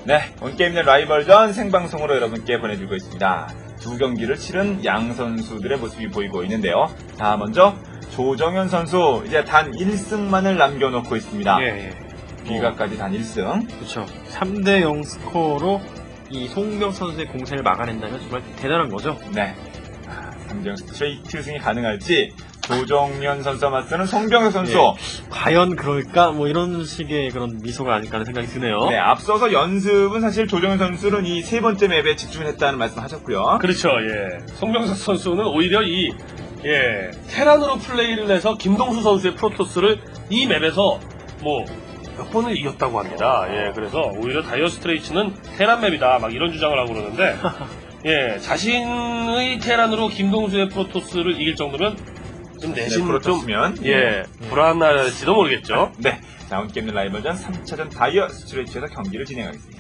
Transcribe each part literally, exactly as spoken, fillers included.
네, 온게임 내 라이벌전 생방송으로 여러분께 보내주고 있습니다. 두 경기를 치른 양 선수들의 모습이 보이고 있는데요. 자, 먼저 조정현 선수 이제 단 일 승만을 남겨놓고 있습니다. 예, 예. 비가까지 단 일 승. 그렇죠. 삼 대 영 스코어로 이 송병 선수의 공세를 막아낸다면 정말 대단한 거죠. 네. 삼 대 영 스트레이트 승이 가능할지 조정현 선수와 맞서는 송병석 선수. 예. 과연 그럴까? 뭐 이런 식의 그런 미소가 아닐까 하는 생각이 드네요. 네, 앞서서 연습은 사실 조정현 선수는 이 세 번째 맵에 집중을 했다는 말씀 하셨고요. 그렇죠. 예. 송병석 선수는 오히려 이 예, 테란으로 플레이를 해서 김동수 선수의 프로토스를 이 맵에서 뭐 몇 번을 이겼다고 합니다. 예, 그래서 오히려 다이어 스트레이츠는 테란 맵이다. 막 이런 주장을 하고 그러는데 예, 자신의 테란으로 김동수의 프로토스를 이길 정도면 좀 내심 좀 프로토스면 예, 불안할지도 모르겠죠. 네, 자, 온게임 라이벌전 삼 차전 다이어 스트레이트에서 경기를 진행하겠습니다.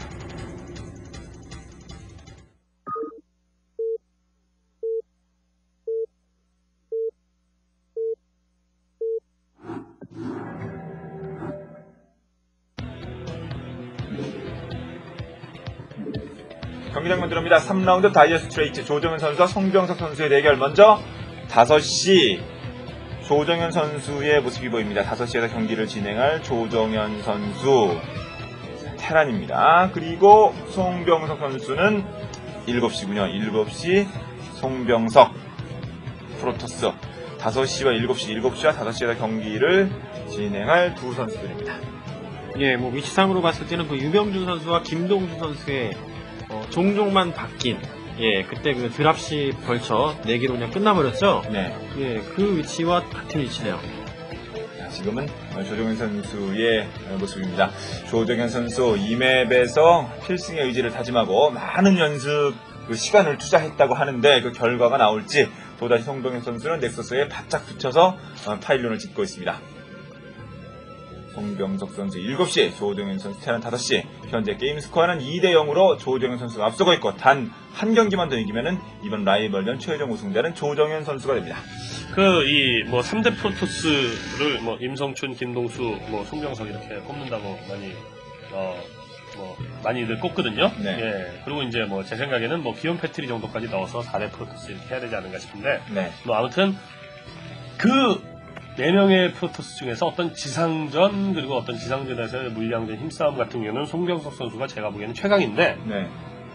경기장면 들어옵니다. 삼 라운드 다이어 스트레이트 조정현 선수와 송병석 선수의 대결. 먼저 다섯 시 조정현 선수의 모습이 보입니다. 다섯 시에서 경기를 진행할 조정현 선수 테란입니다. 그리고 송병석 선수는 일곱 시군요. 일곱 시 송병석 프로토스. 다섯 시와 일곱 시, 일곱 시와 다섯 시에서 경기를 진행할 두 선수들입니다. 예, 뭐 위치상으로 봤을 때는 그 유병준 선수와 김동수 선수의 어, 종종만 바뀐, 예, 그때 그 드랍시 벌쳐 내기로 그냥 끝나버렸죠? 네. 예, 그 위치와 같은 위치네요. 자, 지금은 조정현 선수의 모습입니다. 조정현 선수 이 맵에서 필승의 의지를 다짐하고 많은 연습 그 시간을 투자했다고 하는데 그 결과가 나올지 또다시 송병현 선수는 넥서스에 바짝 붙여서 파일론을 짓고 있습니다. 송병석 선수 일곱 시, 조정현 선수 테란 다섯 시. 현재 게임 스코어는 이 대 영으로 조정현 선수가 앞서고 있고 단 한 경기만 더 이기면은 이번 라이벌전 최종 우승자는 조정현 선수가 됩니다. 그 이 뭐 삼 대 프로토스를 뭐 임성춘, 김동수, 뭐 송병석 이렇게 꼽는다고 많이 어 뭐 많이들 꼽거든요. 네. 예. 그리고 이제 뭐 제 생각에는 뭐 기욤 패트리 정도까지 넣어서 사 대 프로토스 이렇게 해야 되지 않은가 싶은데 네. 뭐 아무튼 그 네 명의 프로토스 중에서 어떤 지상전 그리고 어떤 지상전에서의 물량전 힘싸움 같은 경우는 송병석 선수가 제가 보기에는 최강인데 네.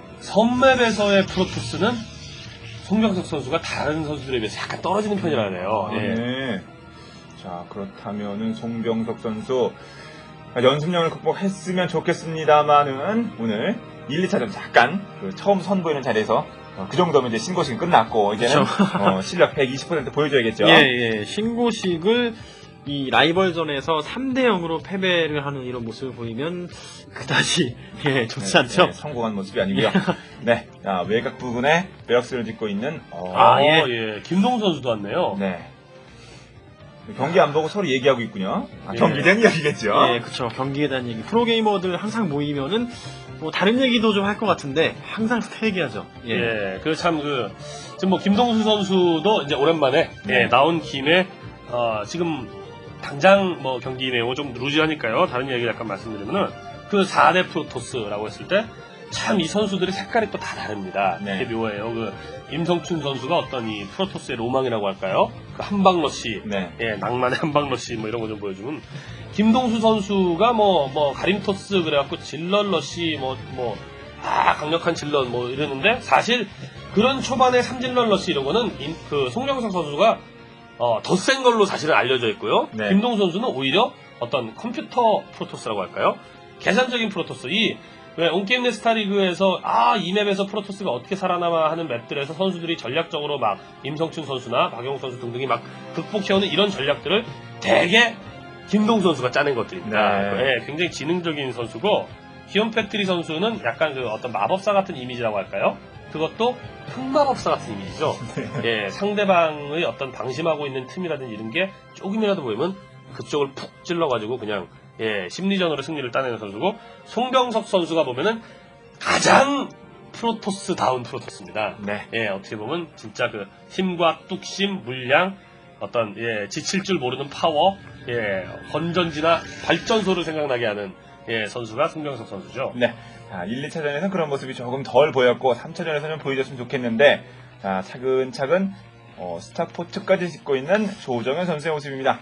선맵에서의 프로토스는 송병석 선수가 다른 선수들에 비해서 약간 떨어지는 편이라네요. 아, 예. 네. 자, 그렇다면은 송병석 선수 연습량을 극복했으면 좋겠습니다만은 오늘 일, 이 차전 잠깐 그 처음 선보이는 자리에서 어, 그 정도면 이제 신고식은 끝났고 이제는 어, 실력 백이십 퍼센트 보여줘야겠죠. 예, 예. 신고식을 이 라이벌전에서 삼 대 영으로 패배를 하는 이런 모습을 보이면 그다지 예, 좋지 네, 않죠? 네, 성공한 모습이 아니고요. 네, 자, 외곽 부근에 베럭스를 짓고 있는 어, 아, 예. 예. 김동수 선수도 왔네요. 네. 경기 안 보고 서로 얘기하고 있군요. 아, 예. 경기 된 이야기겠죠. 예, 그쵸. 경기에 대한 얘기. 프로게이머들 항상 모이면은 뭐 다른 얘기도 좀 할 것 같은데 항상 스타 얘기하죠. 예. 예. 그 참 그 지금 뭐 김동수 선수도 이제 오랜만에 네. 예, 나온 김에 어, 지금 당장 뭐 경기 내용은 좀 루즈하니까요. 다른 얘기 약간 말씀드리면은 그 사 대 프로토스라고 했을 때 참 이 선수들의 색깔이 또 다 다릅니다. 네. 되게 묘해요. 그 임성춘 선수가 어떤 이 프로토스의 로망이라고 할까요? 그 한방러시, 네. 예, 낭만의 한방러시 뭐 이런 거 좀 보여주면 김동수 선수가 뭐 뭐 가림토스 그래갖고 질럿러시 뭐 뭐 아 강력한 질럿 뭐 이러는데 사실 그런 초반의 삼질럿러시 이런 거는 임, 그 송병석 선수가 어, 더 센 걸로 사실은 알려져 있고요. 네. 김동수 선수는 오히려 어떤 컴퓨터 프로토스라고 할까요? 계산적인 프로토스. 이, 왜, 온게임 내 스타리그에서, 아, 이 맵에서 프로토스가 어떻게 살아남아 하는 맵들에서 선수들이 전략적으로 막, 임성춘 선수나 박영욱 선수 등등이 막 극복해오는 이런 전략들을 되게 김동수 선수가 짜낸 것들입니다. 네. 예, 굉장히 지능적인 선수고, 기욤 패트리 선수는 약간 그 어떤 마법사 같은 이미지라고 할까요? 그것도 흑마법사 같은 이미지죠. 예, 상대방의 어떤 방심하고 있는 틈이라든지 이런 게 조금이라도 보이면 그쪽을 푹 찔러가지고 그냥 예, 심리전으로 승리를 따내는 선수고, 송병석 선수가 보면은 가장 프로토스다운 프로토스입니다. 네. 예, 어떻게 보면 진짜 그 힘과 뚝심, 물량, 어떤 예, 지칠 줄 모르는 파워, 예, 건전지나 발전소를 생각나게 하는 예, 선수가 송병석 선수죠. 네. 자, 일, 이 차전에서는 그런 모습이 조금 덜 보였고 삼 차전에서는 보여줬으면 좋겠는데 자, 차근차근 어, 스타포트까지 짓고 있는 조정현 선수의 모습입니다.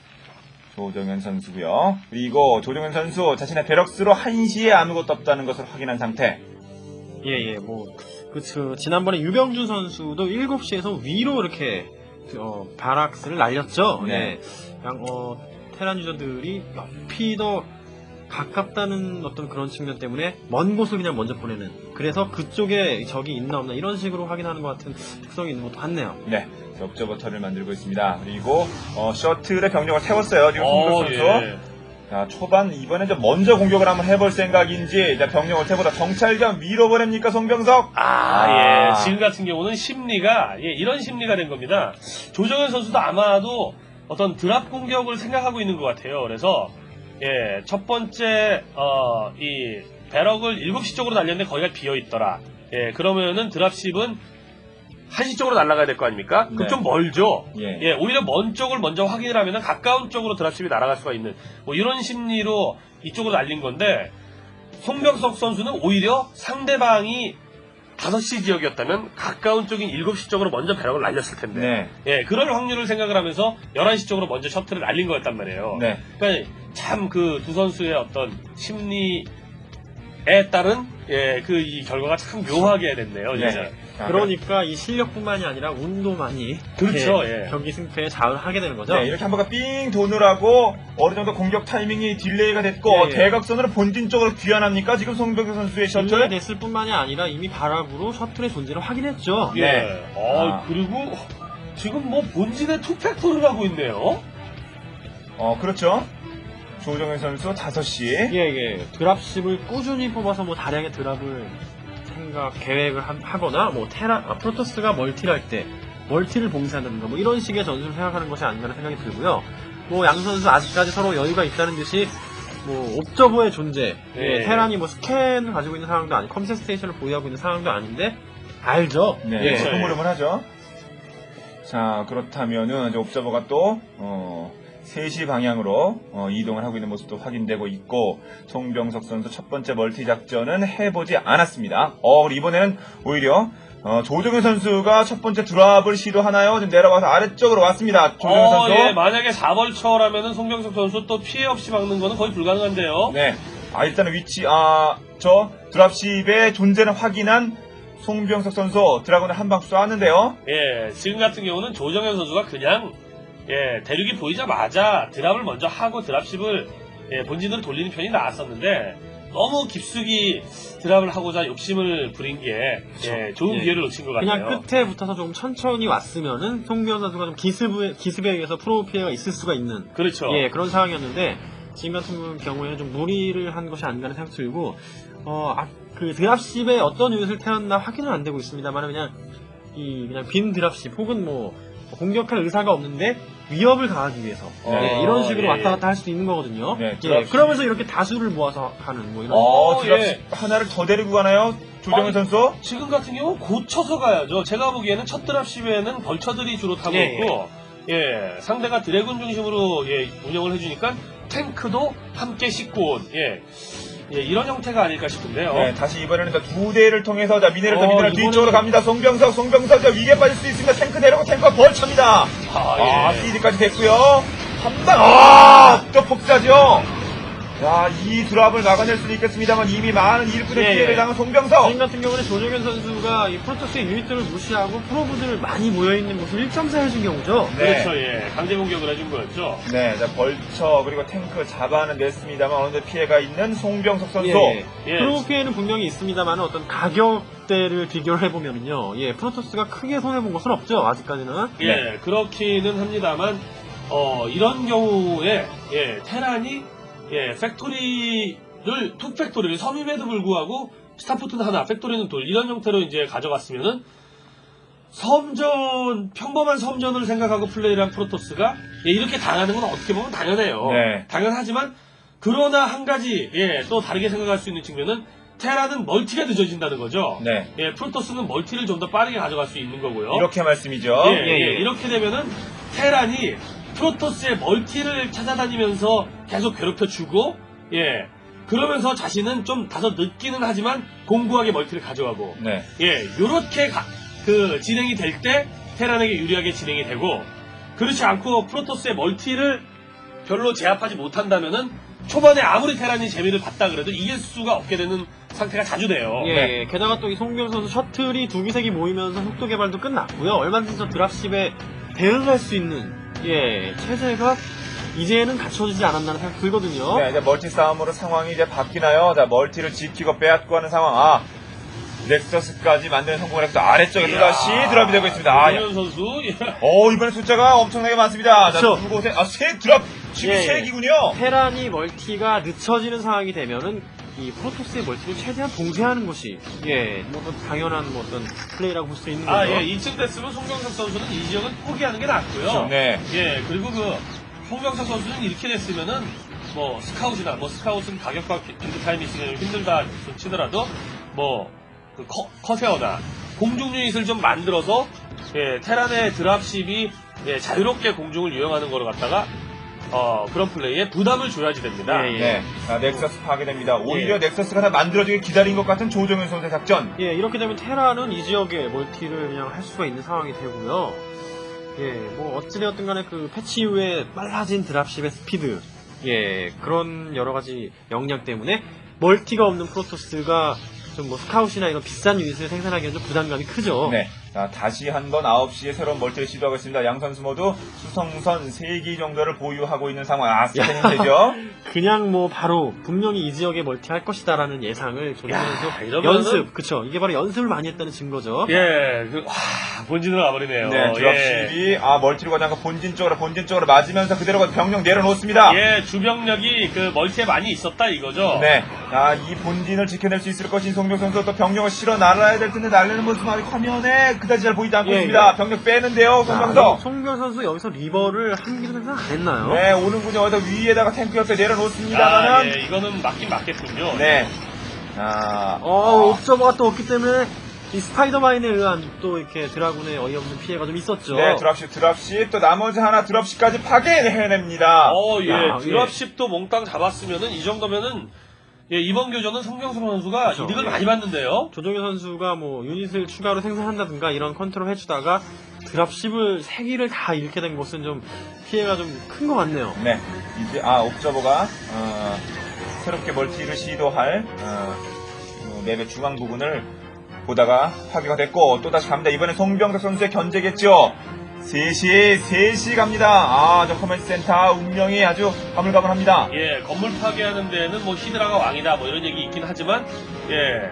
조정현 선수고요. 그리고 조정현 선수 자신의 베럭스로 한시에 아무것도 없다는 것을 확인한 상태. 예, 예, 뭐, 그, 그, 지난번에 유병준 선수도 일곱 시에서 위로 이렇게, 어, 바락스를 날렸죠. 네. 예. 그냥, 어, 테란 유저들이 옆이 더 가깝다는 어떤 그런 측면 때문에 먼 곳을 그냥 먼저 보내는. 그래서 그쪽에 적이 있나 없나 이런 식으로 확인하는 것 같은 특성이 있는 것도 같네요. 네. 옵저버터를 만들고 있습니다. 그리고 어, 셔틀의 병력을 세웠어요. 지금 송병 어, 선수. 예. 자, 초반 이번에 좀 먼저 공격을 한번 해볼 생각인지 자, 병력을 세보다 정찰견 밀어버립니까 송병석? 아, 예. 지금 같은 경우는 심리가, 예, 이런 심리가 된 겁니다. 조정현 선수도 아마도 어떤 드랍 공격을 생각하고 있는 것 같아요. 그래서, 예, 첫 번째, 어, 이, 배럭을 일곱 시 쪽으로 날렸는데 거기가 비어있더라. 예, 그러면은 드랍십은 한 시 쪽으로 날아가야 될 거 아닙니까? 그럼 네. 좀 멀죠? 예. 예, 오히려 먼 쪽을 먼저 확인을 하면은 가까운 쪽으로 드랍십이 날아갈 수가 있는, 뭐 이런 심리로 이쪽으로 날린 건데, 송병석 선수는 오히려 상대방이 다섯 시 지역이었다면 가까운 쪽인 일곱 시 쪽으로 먼저 배럭을 날렸을 텐데, 네. 예, 그럴 확률을 생각을 하면서 열한 시 쪽으로 먼저 셔틀을 날린 거였단 말이에요. 네. 그러니까 참 그 두 선수의 어떤 심리에 따른, 예, 그 이 결과가 참 묘하게 됐네요, 진짜. 네. 자, 그러니까 이 실력뿐만이 아니라 운도 많이 그렇죠, 예, 예. 경기 승패에 좌우를 하게 되는 거죠. 네, 이렇게 한 번가 삥 도느라고 어느 정도 공격 타이밍이 딜레이가 됐고 예, 예. 대각선으로 본진 쪽으로 귀환합니까? 지금 송병석 선수의 딜레이 셔틀? 됐을 뿐만이 아니라 이미 바락으로 셔틀의 존재를 확인했죠. 예. 네. 어, 아. 그리고 지금 뭐 본진에 투팩토를 하고 있네요. 어, 그렇죠. 조정현 선수 다섯 시. 예, 예. 드랍십을 꾸준히 뽑아서 뭐 다량의 드랍을 생각, 계획을 하, 하거나, 뭐 테라, 아, 프로토스가 멀티를 할 때, 멀티를 봉쇄한다든가, 뭐 이런 식의 전술을 생각하는 것이 아닌가 하는 생각이 들고요. 뭐 양 선수 아직까지 서로 여유가 있다는 듯이, 뭐, 옵저버의 존재, 예, 네. 테란이 뭐 스캔을 가지고 있는 상황도 아니고, 컴셋 스테이션을 보유하고 있는 상황도 아닌데, 알죠? 네, 예. 그렇죠. 흐물흐물하죠. 자, 그렇다면은 이제 옵저버가 또 어, 세 시 방향으로 어, 이동을 하고 있는 모습도 확인되고 있고 송병석 선수 첫 번째 멀티 작전은 해보지 않았습니다. 어, 그리고 이번에는 오히려 어, 조정현 선수가 첫 번째 드랍을 시도하나요? 지금 내려가서 아래쪽으로 왔습니다. 조정현 어, 선수. 예, 만약에 사 벌처라면은 송병석 선수 또 피해 없이 막는 거는 거의 불가능한데요. 네. 아, 일단은 위치, 아, 저 드랍십의 존재는 확인한 송병석 선수 드라곤을 한 방 쏘았는데요. 예, 지금 같은 경우는 조정현 선수가 그냥 예, 대륙이 보이자마자 드랍을 먼저 하고 드랍십을 예, 본진으로 돌리는 편이 나았었는데 너무 깊숙이 드랍을 하고자 욕심을 부린 게 예, 좋은 예. 기회를 놓친 것 같아요. 그냥 끝에 붙어서 조금 천천히 왔으면은, 송병 선수가 좀 기습에, 기습에 의해서 프로 피해가 있을 수가 있는, 그렇죠. 예, 그런 상황이었는데, 지금 같은 경우에는 좀 무리를 한 것이 아닌가 하는 생각이 들고, 어, 아, 그 드랍십에 어떤 유닛을 태웠나 확인은 안 되고 있습니다만, 그냥, 이, 그냥 빈 드랍십, 혹은 뭐, 공격할 의사가 없는데, 위협을 가하기 위해서. 어, 예, 이런 식으로 예, 왔다 예. 갔다 할 수도 있는 거거든요. 네, 예, 드랍십. 그러면서 이렇게 다수를 모아서 가는, 뭐, 이런. 어, 어, 드랍십 하나를 더 데리고 가나요? 조정현 아니, 선수? 지금 같은 경우 고쳐서 가야죠. 제가 보기에는 첫 드랍십에는 벌처들이 주로 타고 예, 있고, 예, 상대가 드래곤 중심으로 예, 운영을 해주니까 탱크도 함께 싣고 온, 예, 예, 이런 형태가 아닐까 싶은데요. 네, 다시 이번에는 자, 두 대를 통해서 자 미네를 더 어, 미네를 이번에는- 뒤쪽으로 갑니다. 송병석, 송병석 저 위에 빠질 수 있습니다. 탱크 내려고 탱크가 벌쳐입니다. 아, 예. 아, 피디까지 됐고요. 한 방, 아, 또 폭자죠. 야, 이 드랍을 막아낼 수도 있겠습니다만 이미 많은 일꾼의 예, 피해를 예. 당한 송병석. 지금 같은 경우는 조정현 선수가 이 프로토스의 유닛들을 무시하고 프로브들 많이 모여있는 곳을 일 점 사 해준 경우죠. 네. 그렇죠, 예. 강제 공격을 해준 거였죠. 네, 자 벌처 그리고 탱크 잡아는 냈습니다만 어느 정도 피해가 있는 송병석 선수. 예, 예. 예. 프로 피해는 분명히 있습니다만 어떤 가격대를 비교를 해보면요, 예, 프로토스가 크게 손해본 것은 없죠, 아직까지는. 예, 네. 그렇기는 합니다만, 어, 이런 경우에, 예, 테란이, 예, 팩토리를, 투 팩토리를 섬임에도 불구하고, 스타포트는 하나, 팩토리는 둘, 이런 형태로 이제 가져갔으면은, 섬전, 평범한 섬전을 생각하고 플레이를 한 프로토스가, 예, 이렇게 당하는 건 어떻게 보면 당연해요. 네. 당연하지만, 그러나 한 가지, 예, 또 다르게 생각할 수 있는 측면은, 테란은 멀티가 늦어진다는 거죠. 네. 예, 프로토스는 멀티를 좀 더 빠르게 가져갈 수 있는 거고요. 이렇게 말씀이죠. 예, 예, 예, 예. 이렇게 되면은 테란이 프로토스의 멀티를 찾아다니면서 계속 괴롭혀주고, 예, 그러면서 자신은 좀 다소 늦기는 하지만 공고하게 멀티를 가져가고 네. 예, 요렇게 가- 그 진행이 될 때 테란에게 유리하게 진행이 되고 그렇지 않고 프로토스의 멀티를 별로 제압하지 못한다면은 초반에 아무리 테란이 재미를 봤다 그래도 이길 수가 없게 되는 상태가 자주 돼요. 예, 네. 예. 게다가 또 이 송병 선수 셔틀이 두 기색이 모이면서 속도 개발도 끝났고요. 얼마든지 저 드랍십에 대응할 수 있는 예 체제가 이제는 갖춰지지 않았나는 생각 들거든요. 네, 이제 멀티 싸움으로 상황이 이제 바뀌나요? 자, 멀티를 지키고 빼앗고 하는 상황. 아, 넥서스까지 만드는 성공을 했고 아래쪽에 또다시 드랍이 되고 있습니다. 아, 조정현 선수 예. 어, 이번에 숫자가 엄청나게 많습니다. 자, 그렇죠. 두 곳에, 아, 세 드랍! 지금 예, 세 예. 기군요. 테란이 멀티가 늦춰지는 상황이 되면은 이 프로토스의 멀티를 최대한 봉쇄하는 것이 예, 뭐 어떤 당연한 뭐 어떤 플레이라고 볼 수 있는 거죠. 아, 예, 이쯤 됐으면 송병석 선수는 이 지역은 포기하는 게 낫고요. 네. 예, 그리고 그 송병석 선수는 이렇게 됐으면은 뭐 스카웃이나 뭐 스카웃은 가격과 빌드 타임이 있으면 힘들다 치더라도 뭐그 커세어나 공중 유닛을 좀 만들어서 예, 테란의 드랍십이 예, 자유롭게 공중을 유영하는 거를 갖다가 어, 그런 플레이에 부담을 줘야지 됩니다. 예, 예. 네. 자, 넥서스 파괴됩니다. 오히려 예. 넥서스가 다 만들어지길 기다린 것 같은 조정현 선수의 작전. 예, 이렇게 되면 테라는 이 지역에 멀티를 그냥 할 수가 있는 상황이 되고요. 예, 뭐 어찌되었든 간에 그 패치 이후에 빨라진 드랍십의 스피드, 예, 그런 여러 가지 역량 때문에 멀티가 없는 프로토스가 좀 뭐 스카웃이나 이런 비싼 유닛을 생산하기에는 좀 부담감이 크죠. 네. 자, 다시 한번 아홉 시에 새로운 멀티를 시도하고 있습니다. 양 선수 모두 수성선 세 기 정도를 보유하고 있는 상황. 아, 스캐닝 되죠? 그냥 뭐 바로 분명히 이 지역에 멀티 할 것이다라는 예상을 조정면서 야, 이러면은- 연습, 그쵸? 이게 바로 연습을 많이 했다는 증거죠. 예, 그, 와, 본진으로 가버리네요. 네, 드랍십이, 아, 멀티로 가지 않고 본진 쪽으로, 본진 쪽으로 맞으면서 그대로 병력 내려놓습니다. 예, 주병력이 그 멀티에 많이 있었다 이거죠. 네. 자, 이 본진을 지켜낼 수 있을 것인 송병 선수 또 병력을 실어 날아야 될 텐데 날리는 모습 아직 화면에 그다지 잘 보이지 않고 예, 있습니다. 예. 병력 빼는데요, 자, 송병석. 송병 선수 여기서 리버를 한 기도 생산 안 했나요? 네, 오는군요. 어디다 위에다가 탱크 옆에 아, 내려놓습니다만은. 예, 이거는 맞긴 맞겠군요. 네. 자, 어, 옵저버가 또 없기 때문에 이 스파이더마인에 의한 또 이렇게 드라군의 어이없는 피해가 좀 있었죠. 네, 드랍십, 드랍십, 또 나머지 하나 드랍십까지 파괴해냅니다. 어, 예, 야, 드랍십도 몽땅 잡았으면은 이 정도면은 예, 이번 교전은 송병석 선수가 그렇죠. 이득을 예. 많이 봤는데요. 조정현 선수가 뭐 유닛을 추가로 생산한다든가 이런 컨트롤 해주다가 드랍십을 세 기를 다 잃게 된 것은 좀 피해가 좀 큰 것 같네요. 네, 이제, 아, 옵저버가, 어, 새롭게 멀티를 시도할, 어, 어, 맵의 중앙 부분을 보다가 파괴가 됐고, 또다시 갑니다. 이번엔 송병석 선수의 견제겠죠. 셋이, 셋이 갑니다. 아, 저 커맨드 센터 운명이 아주 가물가물합니다. 예, 건물 파괴하는 데는 뭐 히드라가 왕이다 뭐 이런 얘기 있긴 하지만 예,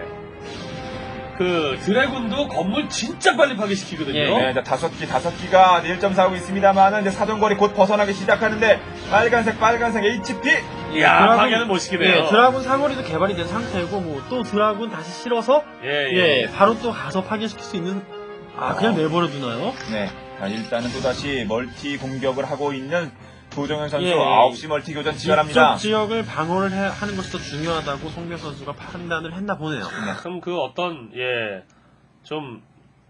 그 드래곤도 건물 진짜 빨리 파괴시키거든요. 예, 네, 이제 다섯 기, 다섯 기가 일 점 사하고 있습니다만은 이제 사정거리 곧 벗어나기 시작하는데, 빨간색, 빨간색 에이치피! 이야, 드라군- 파괴는 못 시키네요. 예, 드라군 사거리도 개발이 된 상태고 뭐 또 드라군 다시 실어서 예, 예, 예. 바로 또 가서 파괴시킬 수 있는 아 그냥 내버려 두나요? 네, 자, 일단은 또다시 멀티 공격을 하고 있는 조정현 선수 예. 아홉 시 멀티 교전 치열합니다. 이쪽 지역을 방어를 해- 하는 것이 더 중요하다고 송병 선수가 판단을 했나 보네요. 참 그 어떤 예, 좀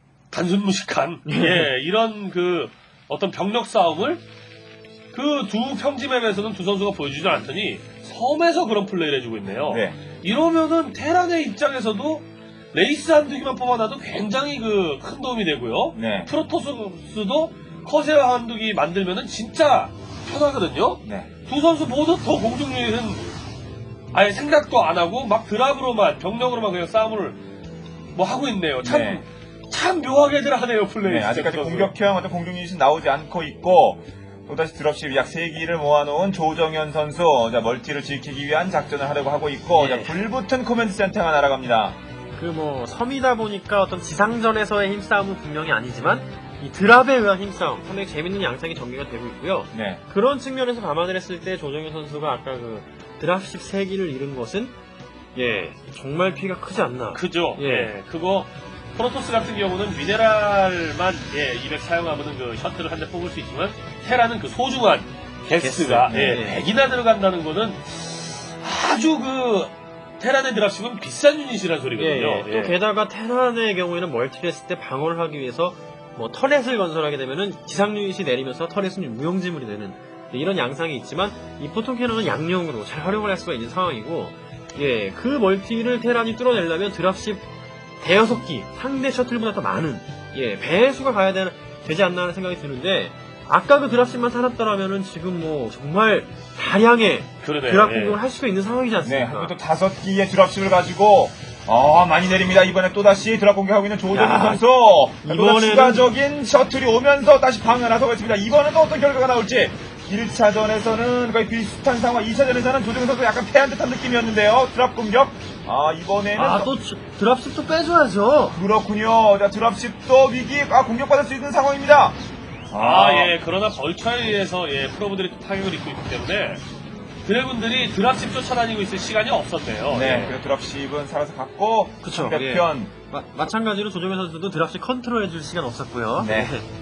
단순무식한 예, 이런 그 어떤 병력 싸움을 그 두 평지맵에서는 두 선수가 보여주지 않더니 섬에서 그런 플레이를 해주고 있네요. 네, 이러면은 테란의 입장에서도 레이스 한두 개만 뽑아놔도 굉장히 그 큰 도움이 되고요. 네, 프로토스도 커세어 한두 개 만들면은 진짜 편하거든요. 네. 두 선수 모두 더 공중 유닛은 아예 생각도 안 하고 막 드랍으로만 병력으로만 그냥 싸움을 뭐 하고 있네요. 참, 네. 참 묘하게들 하네요 플레이. 네, 진짜 아직까지 두 선수. 공격형 어떤 공중 유닛이 나오지 않고 있고, 또다시 드랍십 약 세 기를 모아놓은 조정현 선수, 자, 멀티를 지키기 위한 작전을 하려고 하고 있고, 네. 자, 불붙은 코맨드 센터가 날아갑니다. 그 뭐 섬이다 보니까 어떤 지상전에서의 힘싸움은 분명히 아니지만 이 드랍에 의한 힘싸움 상당히 재밌는 양상이 전개가 되고 있고요. 네, 그런 측면에서 감안을 했을 때 조정현 선수가 아까 그 드랍십 세 기를 잃은 것은 예 정말 피해가 크지 않나. 그죠. 예. 예. 그거 프로토스 같은 경우는 미네랄만 예, 이백 사용하면은 그 셔틀을 한 대 뽑을 수 있지만 테라는 그 소중한 게스가 게스. 예, 네. 백이나 들어간다는 거는 아주 그 테란의 드랍십은 비싼 유닛이라는 예, 소리거든요. 예. 또 게다가 테란의 경우에는 멀티를 했을 때 방어를 하기 위해서 뭐 터렛을 건설하게 되면은 지상 유닛이 내리면서 터렛은 무용지물이 되는 이런 양상이 있지만 이 포통 캐논은 양용으로 잘 활용을 할 수가 있는 상황이고 예, 그 멀티를 테란이 뚫어내려면 드랍십 대여섯 기, 상대 셔틀보다 더 많은, 예, 배수가 가야 되, 되지 않나 하는 생각이 드는데, 아까 그 드랍십만 살았더라면은 지금 뭐, 정말 다량의 그러네요. 드랍 예. 공격을 할 수가 있는 상황이지 네, 않습니까? 한번또 다섯 기의 드랍십을 가지고 어 많이 내립니다. 이번에 또 다시 드랍 공격하고 있는 조정훈 야, 선수. 이번에 이번에는- 추가적인 셔틀이 오면서 다시 방어 나서고 있습니다. 이번엔 또 어떤 결과가 나올지. 일 차전에서는 거의 비슷한 상황, 이 차전에서는 조정훈 선수 약간 패한 듯한 느낌이었는데요. 드랍 공격. 아 이번에는 아, 또 주- 드랍십도 빼줘야죠. 그렇군요. 자, 드랍십도 위기, 아 공격받을 수 있는 상황입니다. 아, 예. 그러나 벌처에 의해서, 예, 프로브들이 타격을 입고 있기 때문에, 드래곤들이 드랍십 쫓아다니고 있을 시간이 없었네요. 네, 예. 그래서 드랍십은 살아서 갔고 그쵸, 상대편 마, 마찬가지로 조정현 선수도 드랍십 컨트롤해줄 시간 없었고요. 네.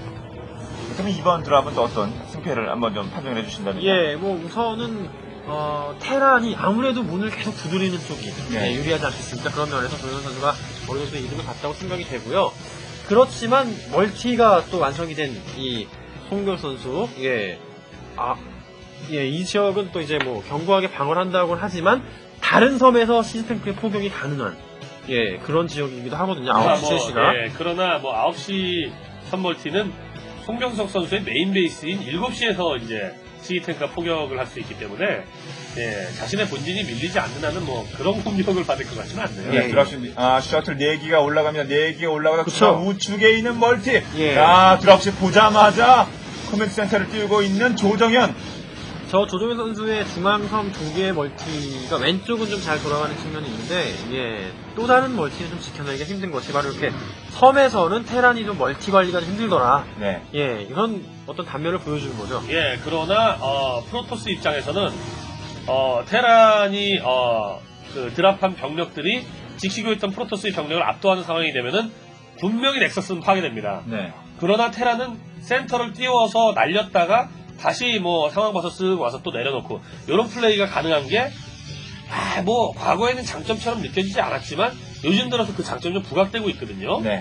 그럼 이번 드랍은 또 어떤 승패를 한번 좀 판정을 해주신다면? 예, 뭐 우선은 어, 테란이 아무래도 문을 계속 두드리는 쪽이 네. 예, 유리하지 않겠습니까? 그런 면에서 조현 선수가 어느 정도 이득을 봤다고 생각이 되고요. 그렇지만 멀티가 또 완성이 된 이 송별 선수, 예, 아, 예, 이 지역은 또 이제 뭐 견고하게 방어를 한다고는 하지만 다른 섬에서 시스템크의 포격이 가능한 예 그런 지역이기도 하거든요. 그러나 아홉 시 뭐, 제시가. 예, 그러나 뭐 아홉 시 선멀티는 송병석 선수의 메인 베이스인 일곱 시에서 이제 시기탱크가 포격을 할 수 있기 때문에 예, 자신의 본진이 밀리지 않는 한은 뭐 그런 공격을 받을 것 같지는 않네요. 네, 드랍십, 아, 셔틀 네 기가 올라갑니다. 네 기가 올라가다 그쵸. 중앙 우측에 있는 멀티. 예. 아, 드랍십 보자마자 커맨드 센터를 띄우고 있는 조정현. 저 조정현 선수의 중앙섬 두 개의 멀티가 왼쪽은 좀 잘 돌아가는 측면이 있는데 예, 또 다른 멀티는 좀 지켜내기가 힘든 것이 바로 이렇게 섬에서는 테란이 좀 멀티 관리가 좀 힘들더라. 네. 예, 이런 어떤 단면을 보여주는 거죠. 예, 그러나 어, 프로토스 입장에서는 어, 테란이 어, 그 드랍한 병력들이 지키고 있던 프로토스의 병력을 압도하는 상황이 되면은 분명히 넥서스는 파괴됩니다. 네. 그러나 테란은 센터를 띄워서 날렸다가 다시 뭐 상황 봐서 쓱 와서 또 내려놓고 이런 플레이가 가능한 게 아, 뭐 과거에는 장점처럼 느껴지지 않았지만 요즘 들어서 그 장점이 좀 부각되고 있거든요. 네.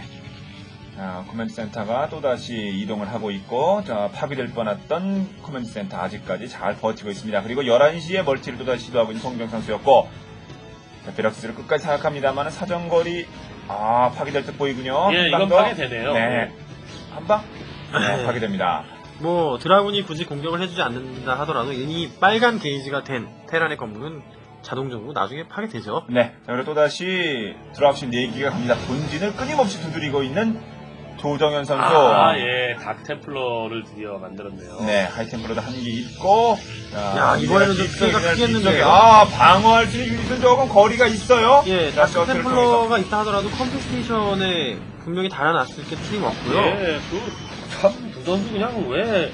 아, 커맨드 센터가 또다시 이동을 하고 있고, 자, 파괴될 뻔했던 커맨드 센터 아직까지 잘 버티고 있습니다. 그리고 열한 시에 멀티를 또다시 시도하고 있는 송정 선수였고, 자, 베럭스를 끝까지 생각합니다만 사정거리, 아, 파괴될 듯 보이군요. 예, 한방 이건 더. 파괴되네요. 네. 한 방? 네, 파괴됩니다. 뭐 드라군이 굳이 공격을 해주지 않는다 하더라도 이미 빨간 게이지가 된 테란의 건물은 자동적으로 나중에 파괴되죠. 네. 자, 그리고 또다시 드랍십 네 기가 갑니다. 본진을 끊임없이 두드리고 있는 조정현 선수. 아, 예, 다크템플러를 드디어 만들었네요. 네, 하이템플러도 한 개 있고. 자, 야, 이번에는 좀 뒤쪽에, 피해가 크겠는데요. 뒤쪽에. 아, 방어할 수 있는 유닛은 조금 거리가 있어요. 예, 자, 셔틀을 통해서. 템플러가 있다 하더라도 컴퓨테이션에 분명히 달아났을 게 틀림없고요. 예, 그참그 선수 그냥 왜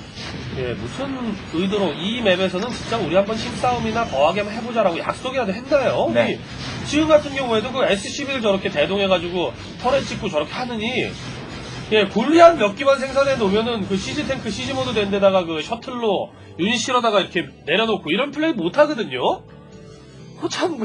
예, 무슨 의도로 이 맵에서는 진짜 우리 한번 힘싸움이나 거하게 한번 해보자라고 약속이라도 했나요? 네. 지금 같은 경우에도 그 에스씨비를 저렇게 대동해가지고 터렛 찍고 저렇게 하느니 예, 골리앗 몇 기만 생산해 놓으면은 그 시즈 탱크 시즈 모드 된 데다가 그 셔틀로 유닛 실어다가 이렇게 내려놓고 이런 플레이 못 하거든요? 그 참.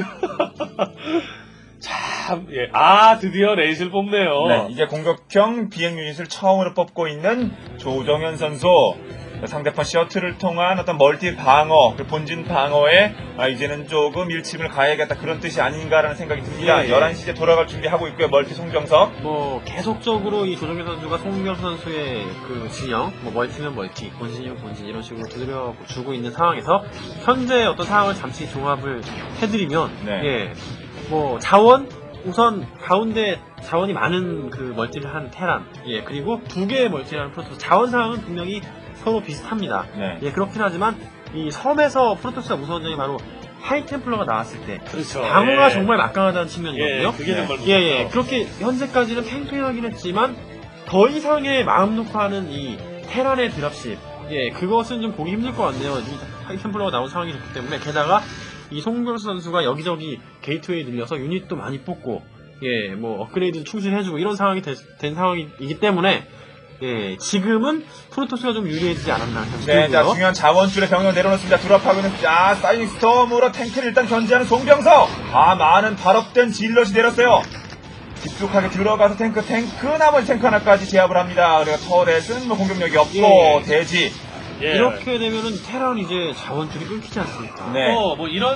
참, 예. 아, 드디어 레이스를 뽑네요. 네, 이제 공격형 비행 유닛을 처음으로 뽑고 있는 조정현 선수. 상대편 셔틀을 통한 어떤 멀티 방어, 그 본진 방어에 아, 이제는 조금 일침을 가야겠다 그런 뜻이 아닌가라는 생각이 듭니다. 예, 예. 열한 시에 돌아갈 준비하고 있고요. 멀티 송정석. 뭐 계속적으로 이 조정현 선수가 송경 선수의 그 진영, 뭐 멀티면 멀티, 본진이면 본진 이런 식으로 두드려 주고 있는 상황에서 현재 어떤 상황을 잠시 종합을 해드리면 네. 예, 뭐 자원 우선 가운데 자원이 많은 그 멀티를 한 테란, 예 그리고 두 개의 멀티를 하는 프로토스 자원 상황은 분명히 서로 비슷합니다. 네. 예 그렇긴 하지만 이 섬에서 프로토스가 무서운 점이 바로 하이템플러가 나왔을 때 그렇죠. 방어가 예. 정말 막강하다는 예, 측면이거든요. 그게 네. 정말 무섭죠. 예, 예. 그렇게 현재까지는 팽팽하긴 했지만 더 이상의 마음 놓고 하는 이 테란의 드랍십, 예, 그것은 좀 보기 힘들 것 같네요. 이 하이템플러가 나온 상황이 좋기 때문에 게다가 이 송병수 선수가 여기저기 게이트웨이 늘려서 유닛도 많이 뽑고, 예, 뭐 업그레이드 충실해주고 이런 상황이 되, 된 상황이기 때문에. 예, 지금은 프로토스가 좀 유리해지지 않았나 네, 싶고요. 자, 중요한 자원줄에 병력 내려놓습니다. 드랍하고 있는, 아, 사이닝 스톰으로 탱크를 일단 견제하는 송병석. 아, 많은 발업된 질럿이 내렸어요. 깊숙하게 들어가서 탱크, 탱크, 나머지 탱크 하나까지 제압을 합니다. 그리고 터렛은 뭐 공격력이 없고, 예. 대지. 예. 이렇게 되면은 테란 이제 자원줄이 끊기지 않습니까? 네. 또 뭐 이런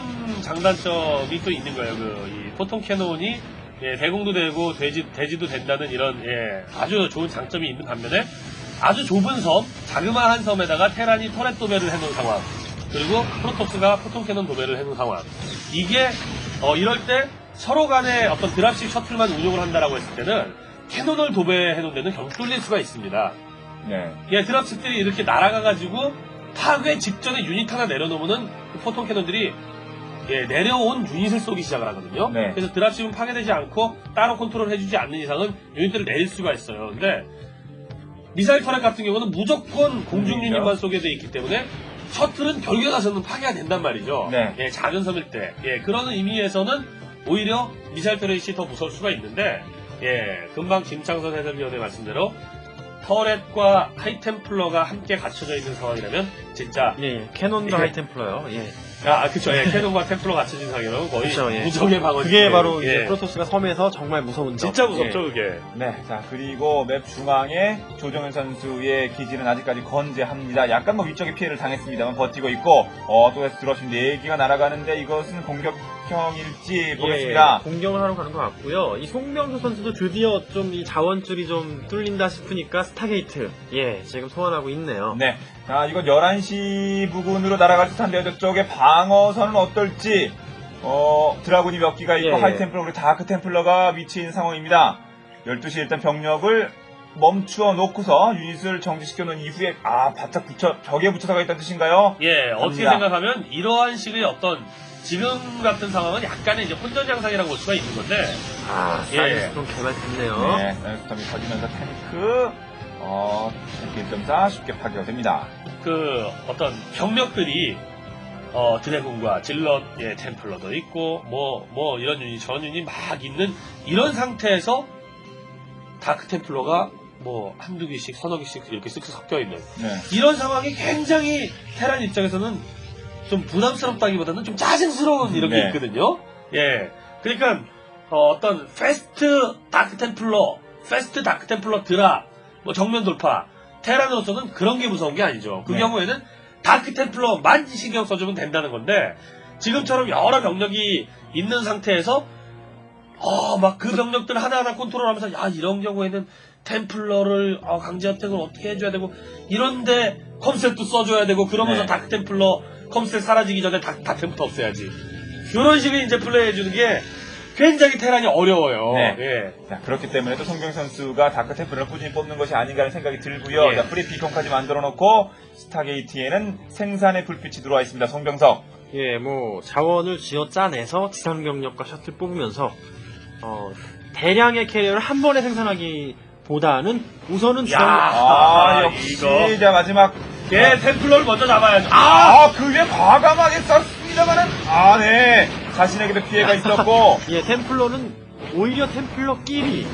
장단점이 또 있는 거예요. 그 이 포통 캐논이 예, 대공도 되고 돼지 돼지도 된다는 이런 예, 아주 좋은 장점이 있는 반면에 아주 좁은 섬, 자그마한 섬에다가 테란이 터렛 도배를 해놓은 상황. 그리고 프로토스가 포통 캐논 도배를 해놓은 상황. 이게 어, 이럴 때 서로 간에 어떤 드랍십 셔틀만 운용을 한다라고 했을 때는 캐논을 도배해놓은 데는 경기 뚫릴 수가 있습니다. 네. 예, 드랍십들이 이렇게 날아가가지고 파괴 직전에 유닛 하나 내려놓으면은 그 포통 캐논들이 예, 내려온 유닛을 쏘기 시작을 하거든요. 네. 그래서 드랍십은 파괴되지 않고 따로 컨트롤 해주지 않는 이상은 유닛들을 내릴 수가 있어요. 근데 미사일 터렛 같은 경우는 무조건 공중 그렇죠. 유닛만 쏘게 돼 있기 때문에 셔틀은 결국에 가서는 파괴가 된단 말이죠. 네. 예, 작은 섬일 때. 예, 그런 의미에서는 오히려 미사일 터렛이 더 무서울 수가 있는데, 예, 금방 김창선 해설위원의 말씀대로 터렛과 하이템플러가 함께 갖춰져 있는 상황이라면 진짜 예, 캐논과 예. 하이템플러요. 예. 아, 그쵸. 예, 캐논과 템플러 갖춰진 상황이라면 거의 그쵸, 예. 무적의 방어지. 그게 바로 이제 예. 프로토스가 섬에서 정말 무서운 점. 진짜 무섭죠, 예. 그게. 네, 자 그리고 맵 중앙에 조정현 선수의 기지는 아직까지 건재합니다. 약간 뭐 위쪽에 피해를 당했습니다만 버티고 있고, 어, 또 다시 들어오신 네 개가 날아가는데 이것은 공격형일지 보겠습니다. 예, 공격을 하러 가는 것 같고요. 이 송병수 선수도 드디어 좀 이 자원줄이 좀 뚫린다 싶으니까 스타게이트, 예, 지금 소환하고 있네요. 네, 자 이건 열한 시 부근으로 날아갈 듯한데요. 저쪽에 방어선은 어떨지. 어, 드라군이 몇 기가 있고 예, 예. 하이템플러 그리고 다크템플러가 위치인 상황입니다. 열두 시 일단 병력을 멈추어 놓고서 유닛을 정지시켜 놓은 이후에 아 바짝 붙여 벽에 붙여서가 있다는 뜻인가요? 예, 어떻게 갑니다. 생각하면 이러한 식의 어떤 지금 같은 상황은 약간의 이제 혼전 양상이라고 볼 수가 있는 건데, 아, 예. 사이스톤 개발됐네요. 네, 스톰이 터지면서 타니크 어, 일 점 사 쉽게 파괴가 됩니다. 그 어떤 병력들이 어, 드래곤과 질럿, 예, 템플러도 있고, 뭐, 뭐, 이런 유닛, 저런 유닛 막 있는 이런 상태에서 다크 템플러가 뭐, 한두 개씩, 서너 개씩 이렇게 쓱쓱 섞여 있는 네. 이런 상황이 굉장히 테란 입장에서는 좀 부담스럽다기보다는 좀 짜증스러운 이런 게 네. 있거든요. 예. 그러니까, 어, 어떤 패스트 다크 템플러, 패스트 다크 템플러 드라, 뭐 정면 돌파, 테란으로서는 그런 게 무서운 게 아니죠. 그 네. 경우에는 다크 템플러만 신경 써주면 된다는 건데, 지금처럼 여러 병력이 있는 상태에서, 어, 막 그 병력들 하나하나 컨트롤하면서, 야, 이런 경우에는 템플러를, 어, 강제 어택을 어떻게 해줘야 되고, 이런데 컴셋도 써줘야 되고, 그러면서 네. 다크 템플러 컴셋 사라지기 전에 다, 다크부터 없애야지. 이런 식의 이제 플레이해주는 게 굉장히 테란이 어려워요. 네. 예. 자, 그렇기 때문에 또 송병 선수가 다크템플러를 꾸준히 뽑는 것이 아닌가 하는 생각이 들고요. 예. 자, 프리 비콘까지 만들어 놓고 스타게이트에는 생산의 불빛이 들어와 있습니다. 송병석. 예, 뭐 자원을 쥐어 짜내서 지상 병력과 셔틀 뽑으면서 어, 대량의 캐리어를 한 번에 생산하기보다는 우선은 지상 아, 아, 역시 이거. 자 마지막 예, 템플러를 먼저 잡아야죠. 아! 아, 그게 과감하게 썼습니다만은 아, 네. 자신에게도 피해가 있었고 예, 템플러는 오히려 템플러끼리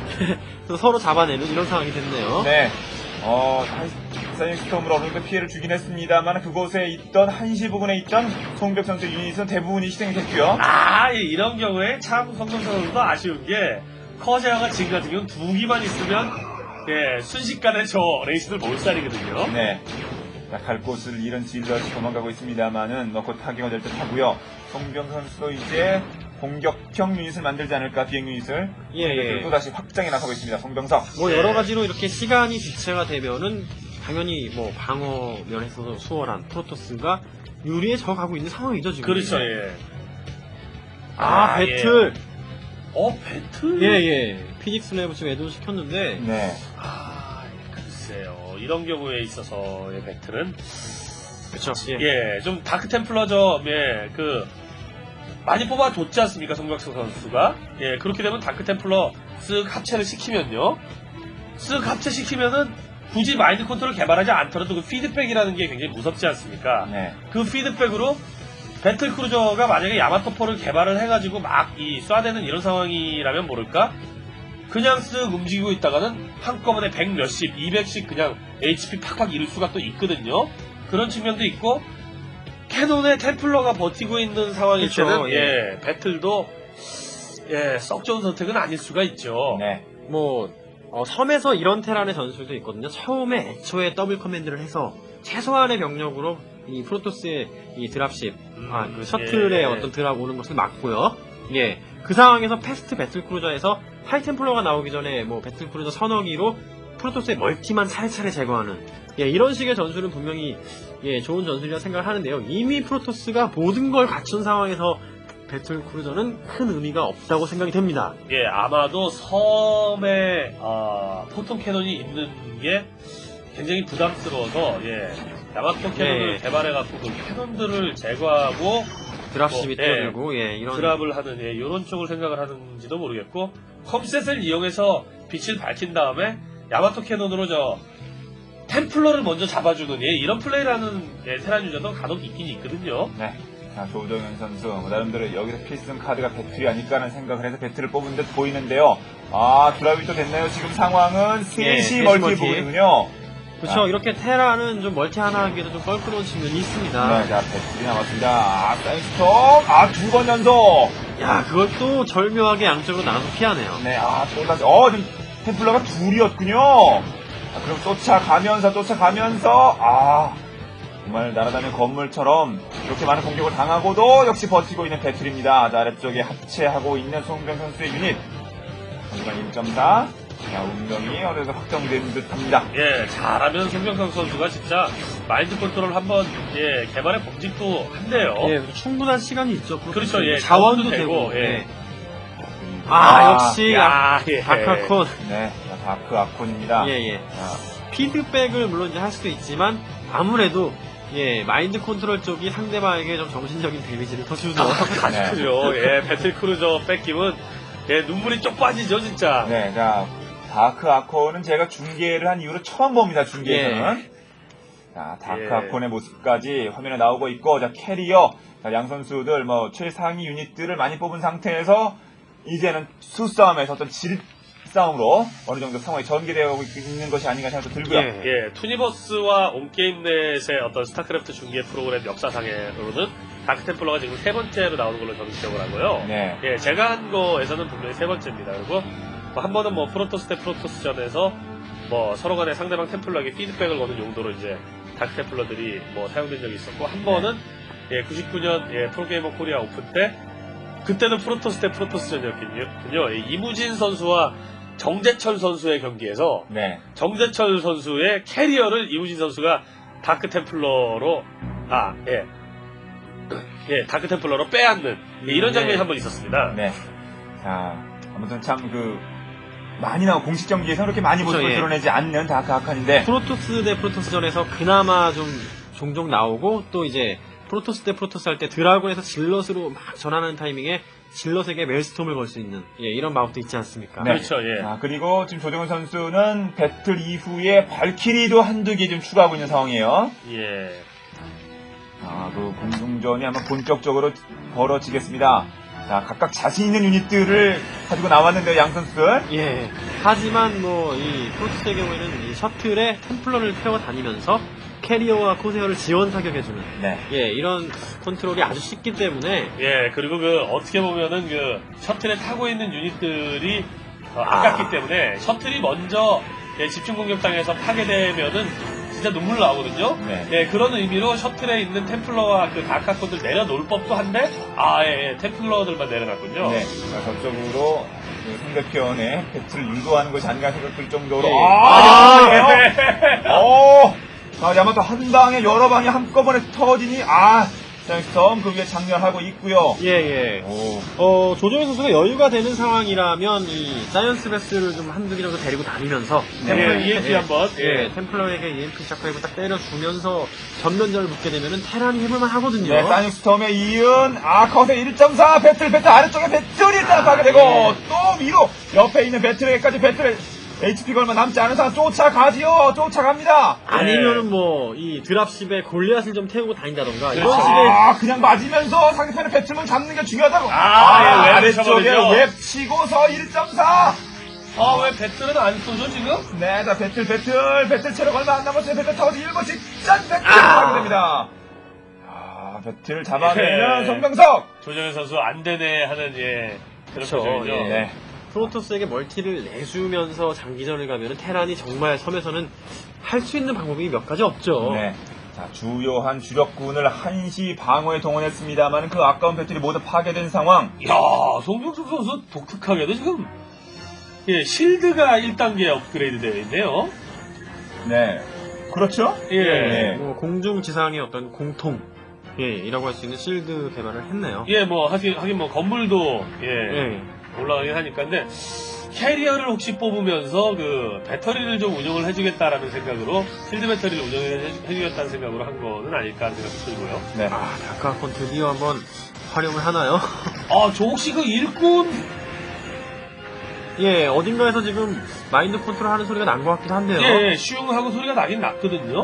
또 서로 잡아내는 이런 상황이 됐네요. 네. 어, 사이언 스톰으로 어느 정도 피해를 주긴 했습니다만 그곳에 있던 한시 부근에 있던 송병 선수 유닛은 대부분이 희생이 됐고요. 아, 예, 이런 경우에 참 성공 선수도 아쉬운 게 커제어가 지금 같은 경우는 두 기만 있으면 예, 순식간에 저 레이스를 몰살이거든요. 네. 자, 갈 곳을 잃은 질럿이 도망가고 있습니다만은 뭐 곧 타격이 될 듯 하고요. 송병 선수도 이제 공격형 유닛을 만들지 않을까, 비행 유닛을. 예, 예. 그리고 또 다시 확장에 나서고 있습니다. 송병석. 뭐 여러 가지로 이렇게 시간이 지체가 되면은 당연히 뭐 방어 면에서 수월한 프로토스가 유리해져 가고 있는 상황이죠 지금. 그렇죠, 예. 아, 아, 배틀. 어, 배틀? 예, 예. 피직스 랩을 지금 애도 시켰는데 네. 아, 글쎄요. 이런 경우에 있어서의 배틀은 그렇죠. 예. 예, 좀 다크 템플러죠. 예, 그 많이 뽑아줬지 않습니까, 송박수 선수가? 예, 그렇게 되면 다크 템플러 쓱 합체를 시키면요, 쓱 합체시키면은 굳이 마인드 컨트롤 개발하지 않더라도 그 피드백이라는 게 굉장히 무섭지 않습니까? 네. 그 피드백으로 배틀 크루저가 만약에 야마토포를 개발을 해가지고 막 이 쏴대는 이런 상황이라면 모를까? 그냥 쓱 움직이고 있다가는 한꺼번에 백 몇십, 이백씩 그냥 에이치피 팍팍 잃을 수가 또 있거든요. 그런 측면도 있고, 캐논의 템플러가 버티고 있는 상황일 그렇죠, 때는 예. 예, 배틀도 예, 썩 좋은 선택은 아닐 수가 있죠. 네. 뭐 어, 섬에서 이런 테란의 전술도 있거든요. 처음에 애초에 더블 커맨드를 해서 최소한의 병력으로 이 프로토스의 이 드랍십, 음, 아, 그 셔틀의 예. 어떤 드랍 오는 것을 막고요. 예, 그 상황에서 패스트 배틀크루저에서 하이템플러가 나오기 전에 뭐 배틀크루저 서너 기로 프로토스의 멀티만 차례차례 제거하는, 예, 이런 식의 전술은 분명히 예, 좋은 전술이라 생각을 하는데요. 이미 프로토스가 모든 걸 갖춘 상황에서 배틀크루저는 큰 의미가 없다고 생각이 됩니다. 예, 아마도 섬에 아, 포통 캐논이 있는 게 굉장히 부담스러워서 예, 야마토 캐논을 예. 개발해갖고 그 캐논들을 제거하고 드랍십이 뭐, 예, 뛰어들고, 예, 이런. 드랍을 하는 예, 이런 쪽을 생각을 하는지도 모르겠고 컴셋을 이용해서 빛을 밝힌 다음에 야마토 캐논으로 저 템플러를 먼저 잡아주는 예, 이런 플레이를 하는 예, 테란 유저도 간혹 있긴 있거든요. 네. 자, 조정현 선수, 뭐 나름대로 여기서 필승 카드가 배틀이 아닐까라는 생각을 해서 배틀을 뽑은 듯 보이는데요. 아, 드랍이 또 됐나요? 지금 상황은 예, 셋이 셋이 멀티 멀티. 부분이군요. 그렇죠. 아. 이렇게 테라는 좀 멀티 하나 하기에도 좀 껄끄러운 측면이 있습니다. 네, 자, 배틀이 남았습니다. 아, 사이스톰! 아, 두 번 연속! 야, 그것도 절묘하게 양쪽으로 나눠서 피하네요. 네, 아, 또 다시, 어, 지금 템플러가 둘이었군요. 아, 그럼 쫓아가면서, 쫓아가면서, 아, 정말 날아다니는 건물처럼 이렇게 많은 공격을 당하고도 역시 버티고 있는 배틀입니다. 자, 아래쪽에 합체하고 있는 송병 선수의 유닛. 하지만 일 점 사. 자, 운명이 어디서 확정된 듯 합니다. 예, 잘하면 송병성 선수가 진짜 마인드 컨트롤 한번 예, 개발해 범직도 한대요. 예, 충분한 시간이 있죠. 그렇죠, 예, 자원도 자원도 되고. 되고, 예. 예. 아, 역시 야, 예. 다카콘. 네, 자, 다크 아콘입니다. 예, 예. 자, 피드백을 물론 이제 할 수도 있지만 아무래도 예, 마인드 컨트롤 쪽이 상대방에게 좀 정신적인 데미지를 더 주죠. 아쉽군요. 예, 배틀크루저 뺏기면 예, 눈물이 쪽 빠지죠, 진짜. 네, 자, 다크 아콘은 제가 중계를 한 이후로 처음 봅니다, 중계에서는. 자, 다크 예. 아콘의 모습까지 화면에 나오고 있고, 자, 캐리어, 자, 양 선수들, 뭐, 최상위 유닛들을 많이 뽑은 상태에서, 이제는 수싸움에서 어떤 질 싸움으로 어느 정도 상황이 전개되고 있는 것이 아닌가 생각도 들고요. 예. 예, 투니버스와 온게임넷의 어떤 스타크래프트 중계 프로그램 역사상으로는 다크템플러가 지금 세 번째로 나오는 걸로 저는 기억을 하고요. 네. 예, 제가 한 거에서는 분명히 세 번째입니다. 그리고 뭐한 번은 뭐 프로토스 대 프로토스전에서 뭐 서로 간에 상대방 템플러에게 피드백을 거는 용도로 이제 다크템플러들이 뭐 사용된 적이 있었고, 한 번은 예, 구십구 년 예, 프로게이머 코리아 오픈 때 그때는 프로토스 대 프로토스전이었군요. 예, 이무진 선수와 정재철 선수의 경기에서 네. 정재철 선수의 캐리어를 이무진 선수가 다크 템플러로 아, 예. 예, 다크 템플러로 빼앗는 예, 이런 장면이 네. 한 번 있었습니다. 네. 자, 아무튼 참 그, 많이 나온 공식 경기에서 그렇게 많이 그렇죠, 모습을 예. 드러내지 않는 다크 아칸인데, 프로토스 대 프로토스전에서 그나마 좀 종종 나오고, 또 이제 프로토스 대 프로토스 할 때 드라곤에서 질럿으로 막 전하는 타이밍에 질럿에게 멜스톰을 걸 수 있는 예, 이런 마법도 있지 않습니까? 네. 그렇죠, 예. 자, 그리고 지금 조정훈 선수는 배틀 이후에 발키리도 한두 개 좀 추가하고 있는 상황이에요. 예. 아, 그 공중전이 아마 본격적으로 벌어지겠습니다. 자, 각각 자신 있는 유닛들을 가지고 나왔는데요, 양 선수들. 예. 하지만 뭐 이 프로토스의 경우에는 이 셔틀에 템플러를 태워 다니면서 캐리어와 코세어를 지원 사격해주는 네. 예 이런 컨트롤이 아주 쉽기 때문에 예, 그리고 그 어떻게 보면은 그 셔틀에 타고 있는 유닛들이 어, 아깝기 아. 때문에 셔틀이 먼저 예, 집중 공격당해서 파괴되면은 진짜 눈물 나오거든요. 네. 예, 그런 의미로 셔틀에 있는 템플러와 그 다카콘들 내려놓을 법도 한데 아, 예, 예, 템플러들만 내려놨군요. 네. 자, 저쪽으로 그 상대편의 배틀을 유도하는 것이 아닌가 생각될 정도로. 예. 아, 아, 예. 오! 아, 야마토 한 방에 여러 방이 한꺼번에 터지니, 아, 사이스톰 그 위에 장렬하고 있고요. 예예. 오. 어 조정현 선수가 여유가 되는 상황이라면 이 사이언스 베스를 좀 한두 개 정도 데리고 다니면서 네. 템플러 예, 이엠피 한번. 예, 템플러에게 이엠피 샤크웨이브 딱 때려주면서 전면전을 붙게 되면은 테란이 해볼만 하거든요. 네, 사이스톰에 이은, 아, 컷의 일 점 사, 배틀, 배틀, 아래쪽에 배틀이 일단 파괴되고, 예. 또 위로, 옆에 있는 배틀에게까지 배틀, 에이치피가 얼마 남지 않은 상황 쫓아가지요, 쫓아갑니다. 아니면은 뭐 이 드랍십에 골리앗을 좀 태우고 다닌다던가 이런 그렇죠. 식의 아, 그냥 맞으면서 상대편의 배틀만 잡는 게 중요하다고. 아, 예, 웹 아래쪽에 쳐버리죠. 웹 치고서 일 점 사. 아, 왜 배틀은 안 쏘죠, 지금? 네, 자, 배틀, 배틀, 배틀 체력 얼마 안 남았어요. 배틀 타워지 일 번씩 짠! 배틀 아. 하게 됩니다. 아, 배틀 잡아내면 예. 송병석! 조정현 선수 안 되네 하는, 예, 그런 그렇죠, 표정이죠. 예. 네. 프로토스에게 멀티를 내주면서 장기전을 가면은 테란이 정말 섬에서는 할 수 있는 방법이 몇 가지 없죠. 네. 자, 주요한 주력군을 한시 방어에 동원했습니다만 그 아까운 배틀이 모두 파괴된 상황. 야, 송병석 선수 독특하게도 지금 예, 실드가 일 단계 업그레이드 되어 있네요. 네. 그렇죠? 예. 네. 뭐 공중 지상의 어떤 공통 예, 이라고 할 수 있는 실드 개발을 했네요. 예, 뭐 하긴 하긴 뭐 건물도 예, 예. 올라가긴 하니까 근데 캐리어를 혹시 뽑으면서 그 배터리를 좀 운영을 해주겠다라는 생각으로 실드 배터리를 운영해주겠다는 생각으로 한 거는 아닐까 하는 생각이 들고요. 네. 아, 다크아콘 드디어 한번 활용을 하나요? 아, 저 혹시 그 일꾼 예, 어딘가에서 지금 마인드 컨트롤 하는 소리가 난 것 같기도 한데요. 예, 슝 하고 소리가 나긴 났거든요.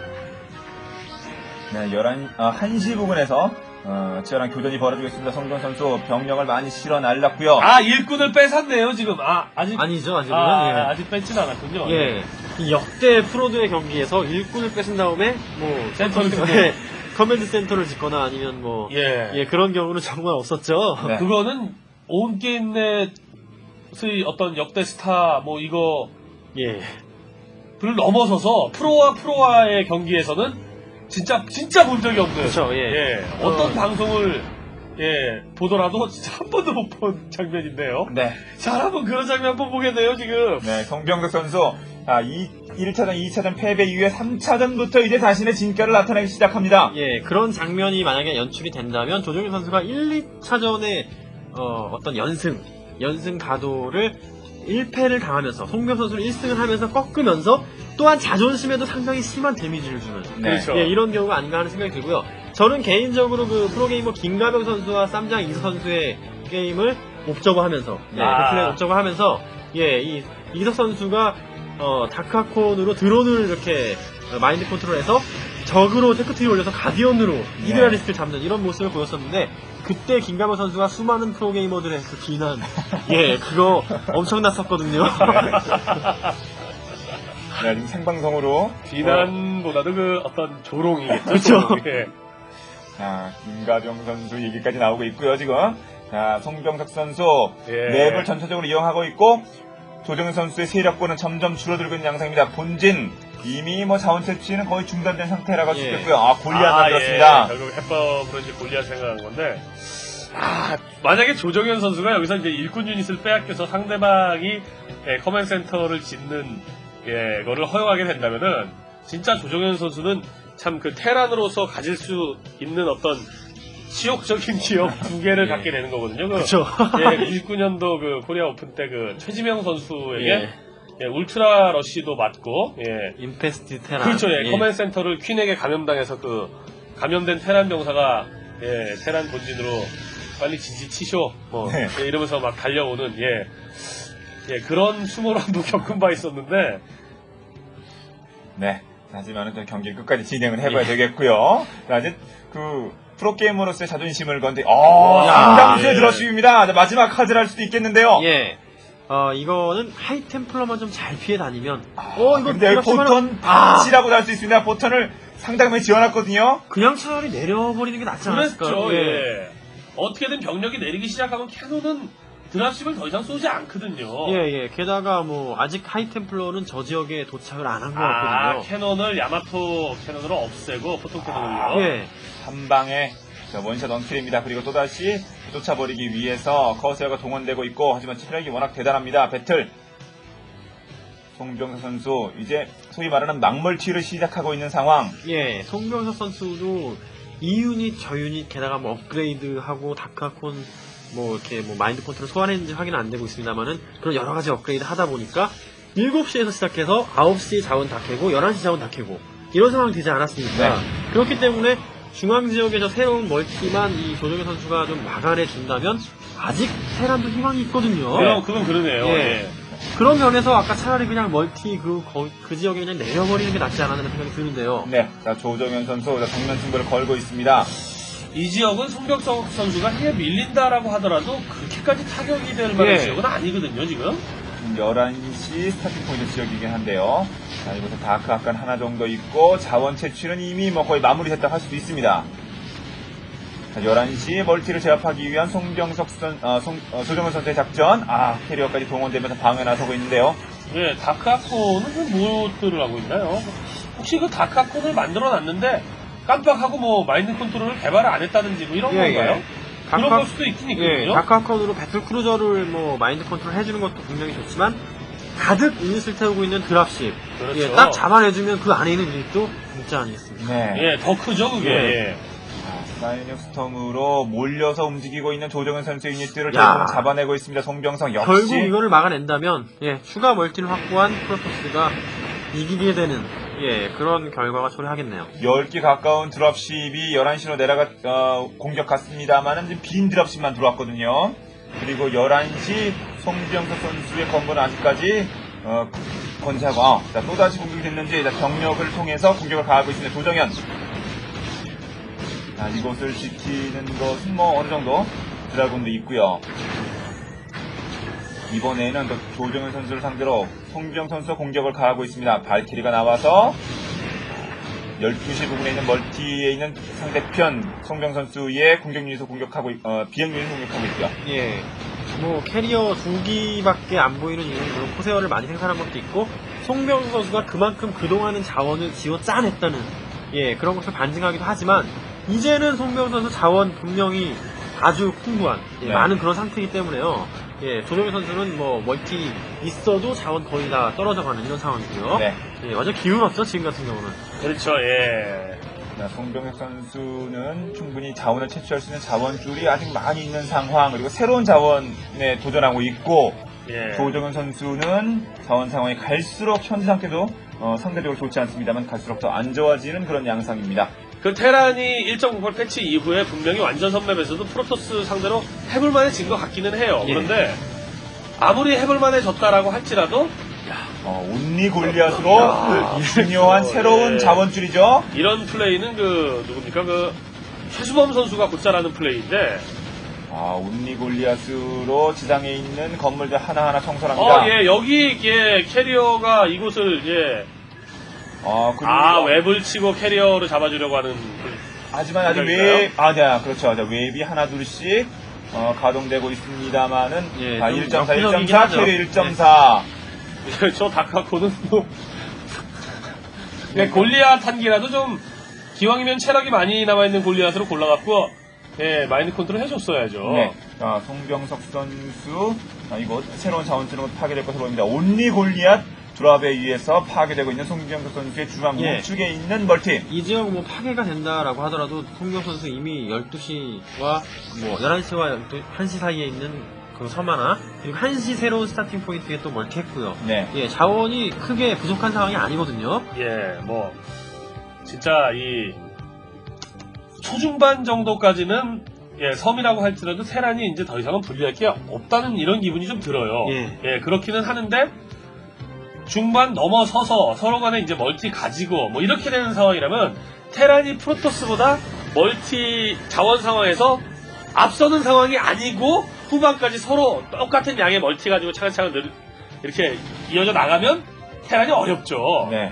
네, 열한, 아, 한시 부근에서 어, 치열한 교전이 벌어지고 있습니다. 성경 선수 병력을 많이 실어 날랐고요. 아, 일꾼을 뺏었네요 지금. 아, 아직 아니죠, 아직은. 아, 예. 아직 뺏진 않았군요. 예. 이 역대 프로드의 경기에서 일꾼을 뺏은 다음에 뭐 센터를 커맨드, 짓고. 예, 커맨드 센터를 짓거나 아니면 뭐 예. 예, 그런 경우는 정말 없었죠. 네. 그거는 온 게임 넷의 어떤 역대 스타 뭐 이거 예. 를 넘어서서 프로와 프로와의 경기에서는 진짜 진짜 본 적이 없는. 그렇죠, 예. 예. 어떤 어. 방송을 예 보더라도 진짜 한 번도 못 본 장면인데요. 네. 자, 한번 그런 장면 한번 보겠네요 지금. 네, 성병석 선수. 아, 이, 일 차전, 이 차전 패배 이후에 삼 차전부터 이제 자신의 진가를 나타내기 시작합니다. 예, 그런 장면이 만약에 연출이 된다면 조정현 선수가 일, 이 차전에 어, 어떤 연승, 연승 가도를 일 패를 당하면서 송병 선수를 일 승을 하면서 꺾으면서 또한 자존심에도 상당히 심한 데미지를 주는 네. 그렇죠. 예, 이런 경우가 아닌가 하는 생각이 들고요. 저는 개인적으로 그 프로게이머 김가병 선수와 쌈장 이수 선수의 게임을 옵저버하면서 예, 아. 그 플레이 옵저버하면서 예, 이 이석 선수가 어, 다크아콘으로 드론을 이렇게 어, 마인드 컨트롤해서 적으로 테크트리 올려서 가디언으로 이드라리스크를 잡는 이런 모습을 보였었는데 그때 김가병 선수가 수많은 프로게이머들의 그 비난 예 그거 엄청났었거든요. 네, 지금 생방송으로. 비난보다도 그 어떤 조롱이 그렇죠. 예. 자, 김가병 선수 얘기까지 나오고 있고요, 지금. 자, 송병석 선수. 예. 맵을 전체적으로 이용하고 있고, 조정현 선수의 세력권은 점점 줄어들고 있는 양상입니다. 본진, 이미 뭐 자원 채취는 거의 중단된 상태라고 할 수 예. 있겠고요. 아, 골리앗 아, 만들었습니다. 예. 결국 해법으로 이제 골리앗 생각한 건데, 아, 만약에 조정현 선수가 여기서 이제 일꾼 유닛을 빼앗겨서 상대방이 예, 커맨 센터를 짓는 예, 거를 허용하게 된다면은 진짜 조정현 선수는 참 그 테란으로서 가질 수 있는 어떤 치욕적인 기억 두 개를 예. 갖게 되는 거거든요. 그, 그렇죠. 예, 십구 년도 그 코리아 오픈 때 그 최지명 선수에게 예. 예, 울트라 러쉬도 맞고, 예, 임페스트 테란. 그렇죠. 예, 커맨 센터를 퀸에게 감염당해서 그 감염된 테란 병사가 예, 테란 본진으로 빨리 지지 치쇼 뭐 네. 예, 이러면서 막 달려오는 예, 예 그런 추모란도 겪은 바 있었는데 네. 하지만은 좀 경기 끝까지 진행을 해봐야 되겠고요. 자, 이제 그 프로게이머로서의 자존심을 건데, 어, 야, 상당수의 예. 드러쉬입니다. 마지막 카드를 할 수도 있겠는데요. 예. 어, 이거는 하이템플러만 좀 잘 피해 다니면, 아, 어, 이거 근데 여기 드랍십하면- 포턴 아, 파치라고 할 수 있습니다. 포턴을 상당히 많이 지어놨거든요. 그냥 차라리 내려버리는 게 낫지 않았을까요? 그렇죠. 예. 어떻게든 병력이 내리기 시작하면 캐논은 드랍십을 더 이상 쏘지 않거든요. 예, 예. 게다가 뭐, 아직 하이템플러는 저 지역에 도착을 안 한 것 아, 같거든요. 캐논을 야마토 캐논으로 없애고 포통 캐논을요. 예. 한 방에 자, 원샷 원킬입니다. 그리고 또다시 쫓아버리기 위해서 커세어가 동원되고 있고, 하지만 체력이 워낙 대단합니다. 배틀. 송병석 선수 이제 소위 말하는 막멀티를 시작하고 있는 상황. 예, 송병석 선수도 이 유닛, 저 유닛, 게다가 뭐 업그레이드하고 다크아콘, 뭐 이렇게 뭐 마인드 컨트롤 소환했는지 확인은 안 되고 있습니다만은 그런 여러 가지 업그레이드 하다 보니까 일곱 시에서 시작해서 아홉 시 자원 다 캐고 열한 시 자원 다 캐고 이런 상황이 되지 않았습니까? 네. 그렇기 때문에 중앙 지역에서 새로운 멀티만 이 조정현 선수가 좀 막아내 준다면 아직 테란도 희망이 있거든요. 그럼 그건 그러네요. 예. 예. 그런 면에서 아까 차라리 그냥 멀티 그, 거- 그 지역에 그냥 내려버리는 게 낫지 않았나 생각이 드는데요. 네, 자 조정현 선수 자, 정면 승부를 걸고 있습니다. 이 지역은 송병석 선수가 해에 밀린다라고 하더라도 그렇게까지 타격이 될 만한 예. 지역은 아니거든요, 지금. 지금 열한 시 스타팅 포인트 지역이긴 한데요. 자, 이곳에 다크 아칸 하나 정도 있고 자원 채취는 이미 뭐 거의 마무리됐다고 할 수도 있습니다. 자, 열한 시 멀티를 제압하기 위한 송병석 선, 어, 송, 어, 조정현 선수의 작전. 아, 캐리어까지 동원되면서 방에 나서고 있는데요. 예, 다크아코는 무엇들을 하고 있나요? 혹시 그 다카콘을 만들어놨는데 깜빡하고 뭐 마인드 컨트롤을 개발을 안 했다든지 뭐 이런 예, 건가요? 예. 그런 다카- 걸 수도 있긴 예, 있거든요. 다크아콘으로 배틀크루저를 뭐 마인드 컨트롤 해주는 것도 분명히 좋지만 가득 유닛을 태우고 있는 드랍십, 그렇죠. 예, 딱 잡아내주면 그 안에 있는 유닛도 진짜 아니겠습니까? 네. 예, 더 크죠 그게. 예. 예. 사이닉 스톰으로 몰려서 움직이고 있는 조정현 선수의 유닛들을 야. 결국은 잡아내고 있습니다. 송병성 역시 결국 이거를 막아낸다면 예, 추가 멀티를 확보한 프로토스가 이기게 되는 예, 그런 결과가 초래하겠네요. 열 개 가까운 드랍십이 열한 시로 내려가 어, 공격 갔습니다만은 지금 빈 드랍십만 들어왔거든요. 그리고 열한 시 송병석 선수의 건물은 아직까지 어, 건재하고 아, 자, 또다시 공격이 됐는지 자, 병력을 통해서 공격을 가하고 있습니다. 조정현. 자, 이곳을 지키는 것은 뭐 어느 정도 드라군도 있고요. 이번에는 또 조정현 선수를 상대로 송병 선수가 공격을 가하고 있습니다. 발키리가 나와서 열두 시 부근에 있는 멀티에 있는 상대편 송병 선수의 공격 유닛을 공격하고 있- 어, 비행 유닛을 공격하고 있고요. 예, 뭐 캐리어 두 기밖에 안 보이는 이유는 물론 코세어를 많이 생산한 것도 있고 송병 선수가 그만큼 그동안은 자원을 지어 짜냈다는 예, 그런 것을 반증하기도 하지만 이제는 송병 선수 자원 분명히 아주 풍부한 예, 네. 많은 그런 상태이기 때문에요. 예, 조정현 선수는 뭐 멀티 있어도 자원 거의 다 떨어져가는 이런 상황이고요. 네. 예, 완전 기운 없죠 지금 같은 경우는. 그렇죠. 예. 자, 송병혁 선수는 충분히 자원을 채취할 수 있는 자원줄이 아직 많이 있는 상황, 그리고 새로운 자원에 도전하고 있고, 예. 조정현 선수는 자원 상황이 갈수록 현재 상태도 어, 상대적으로 좋지 않습니다만 갈수록 더 안 좋아지는 그런 양상입니다. 그 테란이 일 점 공팔 패치 이후에 분명히 완전 선맵에서도 프로토스 상대로 해볼만해진 것 같기는 해요. 예. 그런데 아무리 해볼만해졌다라고 할지라도 어, 온리 골리앗으로 중요한 그렇죠. 새로운 예. 자원줄이죠. 이런 플레이는 그 누굽니까 그 최수범 선수가 곧잘하는 플레이인데 아, 온리 골리앗으로 지상에 있는 건물들 하나하나 청소합니다. 어 예 여기 예 캐리어가 이곳을 예 아, 그리고 아, 웹을 치고 캐리어를 잡아주려고 하는. 하지만 아직 그럴까요? 웹, 아, 네, 그렇죠. 자, 웹이 하나, 둘씩, 어, 가동되고 있습니다만은, 예, 자, 좀 일 점 사, 역부족이긴 일 점 사, 하죠. 캐리 일 점 사. 저 다카코는 뭐. 네, 골리앗 한 기라도 좀, 기왕이면 체력이 많이 남아있는 골리앗으로 골라갖고, 예, 마인드 컨트롤 해줬어야죠. 네. 자, 송병석 선수, 자, 이곳 새로운 자원줄로 파괴될 것으로 보입니다. 온리 골리앗 드랍에 의해서 파괴되고 있는 송병석 선수의 중앙 예. 우측에 있는 멀티. 이 지역 뭐 파괴가 된다라고 하더라도 송병 선수 이미 열두 시와 뭐 열한 시와 한 시 사이에 있는 그 섬 하나 그리고 한 시 새로운 스타팅 포인트에 또 멀티했고요. 네. 예, 자원이 크게 부족한 상황이 아니거든요. 예, 뭐, 진짜 이, 초중반 정도까지는, 예, 섬이라고 할지라도 테란이 이제 더 이상은 불리할 게 없다는 이런 기분이 좀 들어요. 예. 예, 그렇기는 하는데, 중반 넘어서서 서로 간에 이제 멀티 가지고, 뭐 이렇게 되는 상황이라면, 테란이 프로토스보다 멀티 자원 상황에서 앞서는 상황이 아니고, 후반까지 서로 똑같은 양의 멀티 가지고 차근차근 늘- 이렇게 이어져 나가면, 테란이 어렵죠. 네.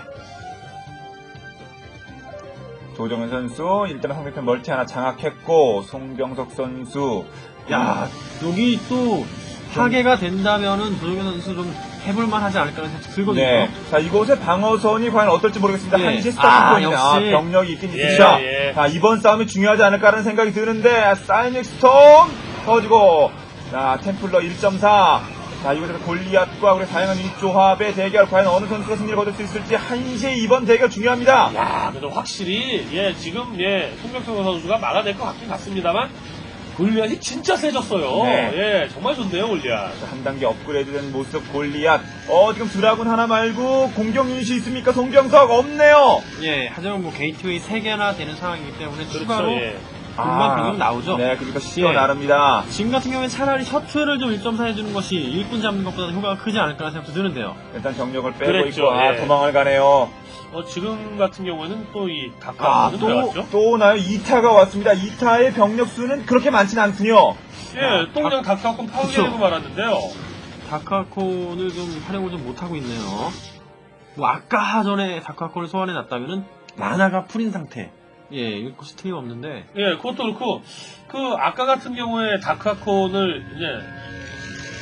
조정은 선수, 일단 상대편 멀티 하나 장악했고, 송병석 선수, 야, 여기 또 파괴가 된다면은 조정현 선수 좀 해볼만 하지 않을까라는 생각이 들거든요. 네. 자, 이곳의 방어선이 과연 어떨지 모르겠습니다. 예. 한시 아, 스타팅 포인트. 아, 역시. 병력이 있긴 예, 있습니다. 예. 자, 이번 싸움이 중요하지 않을까라는 생각이 드는데, 사이닉 스톰 터지고, 자, 템플러 일 점 사. 자, 이곳에서 골리앗과 우리 다양한 유닛 조합의 대결, 과연 어느 선수가 승리를 거둘 수 있을지, 한시에 이번 대결 중요합니다. 야, 그래도 확실히 예 지금 예 송병성 선수가 막아낼 것 같긴 같습니다만 골리앗이 진짜 세졌어요. 네. 예, 정말 좋네요 골리앗. 자, 한 단계 업그레이드된 모습 골리앗. 어, 지금 드라군 하나 말고 공격 유닛이 있습니까? 송병석 없네요. 예, 하지만 뭐 게이트웨이 세 개나 되는 상황이기 때문에 그렇죠. 추가로 예. 금방 병력 나오죠. 네, 그러니까 시어 예. 나릅니다. 지금 같은 경우에 차라리 셔틀을 좀 일 점 사 해주는 것이 일꾼 잡는 것보다 효과가 크지 않을까라는 생각도 드는데요. 일단 병력을 빼고 그랬죠, 있고, 아, 예. 도망을 가네요. 어 지금 같은 경우에는 또 이 아, 다카는 또, 들어갔죠. 또 오나요? 이 타가 왔습니다. 이 타의 병력 수는 그렇게 많지는 않군요. 예, 또 그냥 다카건 파괴되고 그쵸. 말았는데요. 다크아콘을 좀 활용을 좀 못하고 있네요. 뭐 아까 전에 다크아콘을 소환해 놨다면은 만화가 풀인 상태. 예, 이것이 틀림없는데. 예, 그것도 그렇고 그 아까 같은 경우에 다카콘을 이제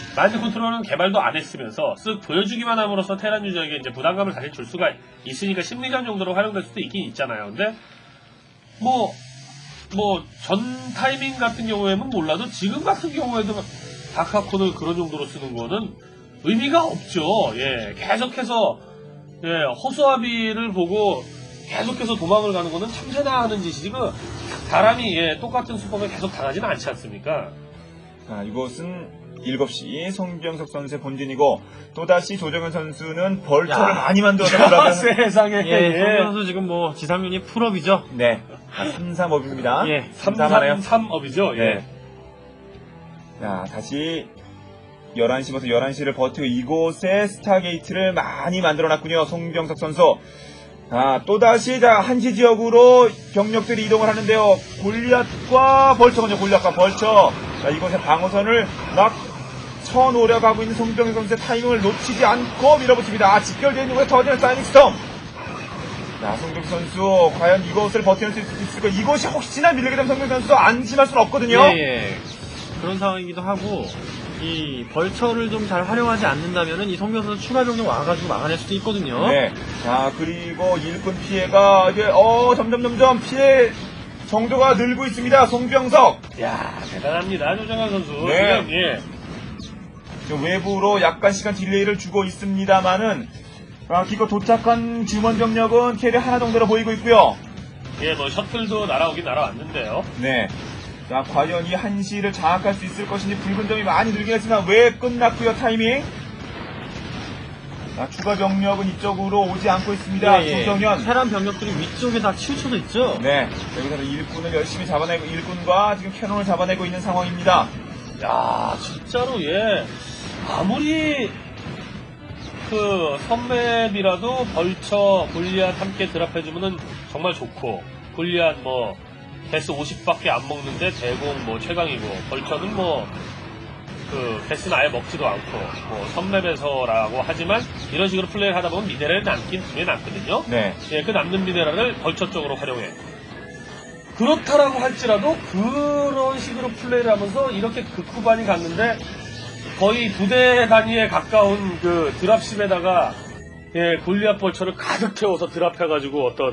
마인드 컨트롤은 개발도 안 했으면서 쓱 보여주기만 함으로써 테란 유저에게 이제 부담감을 다시 줄 수가 있으니까 심리전 정도로 활용될 수도 있긴 있잖아요. 근데 뭐 뭐 전 타이밍 같은 경우에는 몰라도 지금 같은 경우에도 다카콘을 그런 정도로 쓰는 거는 의미가 없죠. 예, 계속해서 예, 허수아비를 보고 계속해서 도망을 가는 거는 참새나 하는 짓이지 그 사람이 예, 똑같은 수법에 계속 당하지는 않지 않습니까? 자, 이곳은 일곱 시 송병석 선수의 본진이고 또다시 조정현 선수는 벌처를 야. 많이 만들었다고 세상에 예, 예. 송병 선수 지금 뭐 지상률이 풀업이죠. 네. 아, 삼 삼업입니다. 예. 삼삼하네요. 삼삼삼업이죠. 예. 네. 자, 다시 열한 시부터 열한 시를 버티고 이곳에 스타게이트를 많이 만들어놨군요. 송병석 선수. 아, 또다시 자, 한시 지역으로 병력들이 이동을 하는데요. 골리앗과 벌처군요. 골리앗과 벌처. 자, 이곳에 방어선을 막 쳐놓으려고 있는 송병석 선수의 타이밍을 놓치지 않고 밀어붙입니다. 아, 직결되어 있는 곳에 더디는 사이닝 스톰. 자, 송병석 선수 과연 이곳을 버텨낼 수 있을까? 이곳이 혹시나 밀리게 되면 송병석 선수 안심할 수는 없거든요. 예, 예. 그런 상황이기도 하고 이 벌처를 좀 잘 활용하지 않는다면은 이 송병 선수 추가 병력 와가지고 막아낼 수도 있거든요. 네. 자, 그리고 일꾼 피해가 이제 어 점점 점점 피해 정도가 늘고 있습니다. 송병석. 야 대단합니다 조정현 선수. 네. 지금 예. 지금 외부로 약간 시간 딜레이를 주고 있습니다만은 아, 기껏 도착한 주먼 병력은 캐리 하나 정도로 보이고 있고요. 예, 뭐 셔틀도 날아오긴 날아왔는데요. 네. 자, 과연 이 한시를 장악할 수 있을 것인지 붉은 점이 많이 늘긴 했지만 왜 끝났고요, 타이밍. 자, 추가 병력은 이쪽으로 오지 않고 있습니다. 예, 예. 조정현. 테란 병력들이 위쪽에 다 치우쳐져 있죠. 네. 여기서는 일꾼을 열심히 잡아내고 일꾼과 지금 캐논을 잡아내고 있는 상황입니다. 야 진짜로 예. 아무리 그 선맵이라도 벌처 골리앗 함께 드랍해주면은 정말 좋고 골리앗 뭐 데스 오십밖에 안 먹는데 대공 뭐 최강이고 벌처는 뭐 그 데스는 아예 먹지도 않고 뭐 선맵에서라고 하지만 이런 식으로 플레이를 하다 보면 미네랄이 남긴 분명히 남거든요. 네. 예, 그 남는 미네랄을 벌처 쪽으로 활용해. 그렇다라고 할지라도 그런 식으로 플레이를 하면서 이렇게 극후반이 갔는데 거의 부대 단위에 가까운 그 드랍십에다가 예, 골리앗 벌처를 가득 채워서 드랍해가지고 어떤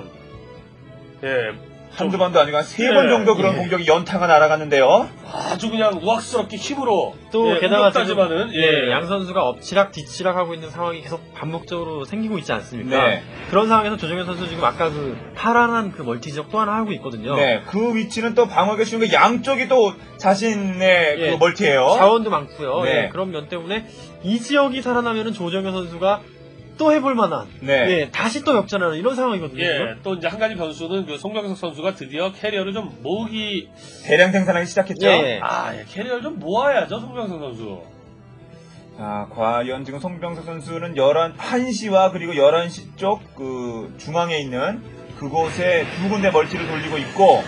예, 한두 번도 아니고 한 세 번 예, 정도 그런 예. 공격이 연타가 날아갔는데요. 아주 그냥 우악스럽게 힘으로 또 예, 게다가 지금 우격다지만은 예, 양 선수가 엎치락 뒤치락 하고 있는 상황이 계속 반복적으로 생기고 있지 않습니까? 네. 그런 상황에서 조정현 선수 지금 아까 그 파란한 그 멀티 지역 또 하나 하고 있거든요. 네. 그 위치는 또 방어하기 쉬운 게 양쪽이 또 자신의 예. 그 멀티예요. 자원도 많고요. 네. 예, 그런 면 때문에 이 지역이 살아나면은 조정현 선수가 또 해볼 만한 네. 예, 다시 또 역전하는 이런 상황이거든요. 예, 또 이제 한 가지 변수는 그 송병석 선수가 드디어 캐리어를 좀 모으기 대량 생산하기 시작했죠. 예. 아, 예, 캐리어를 좀 모아야죠, 송병석 선수. 자, 과연 지금 송병석 선수는 열한 시와 그리고 열한 시 쪽 그 중앙에 있는 그곳에 두 군데 멀티를 돌리고 있고,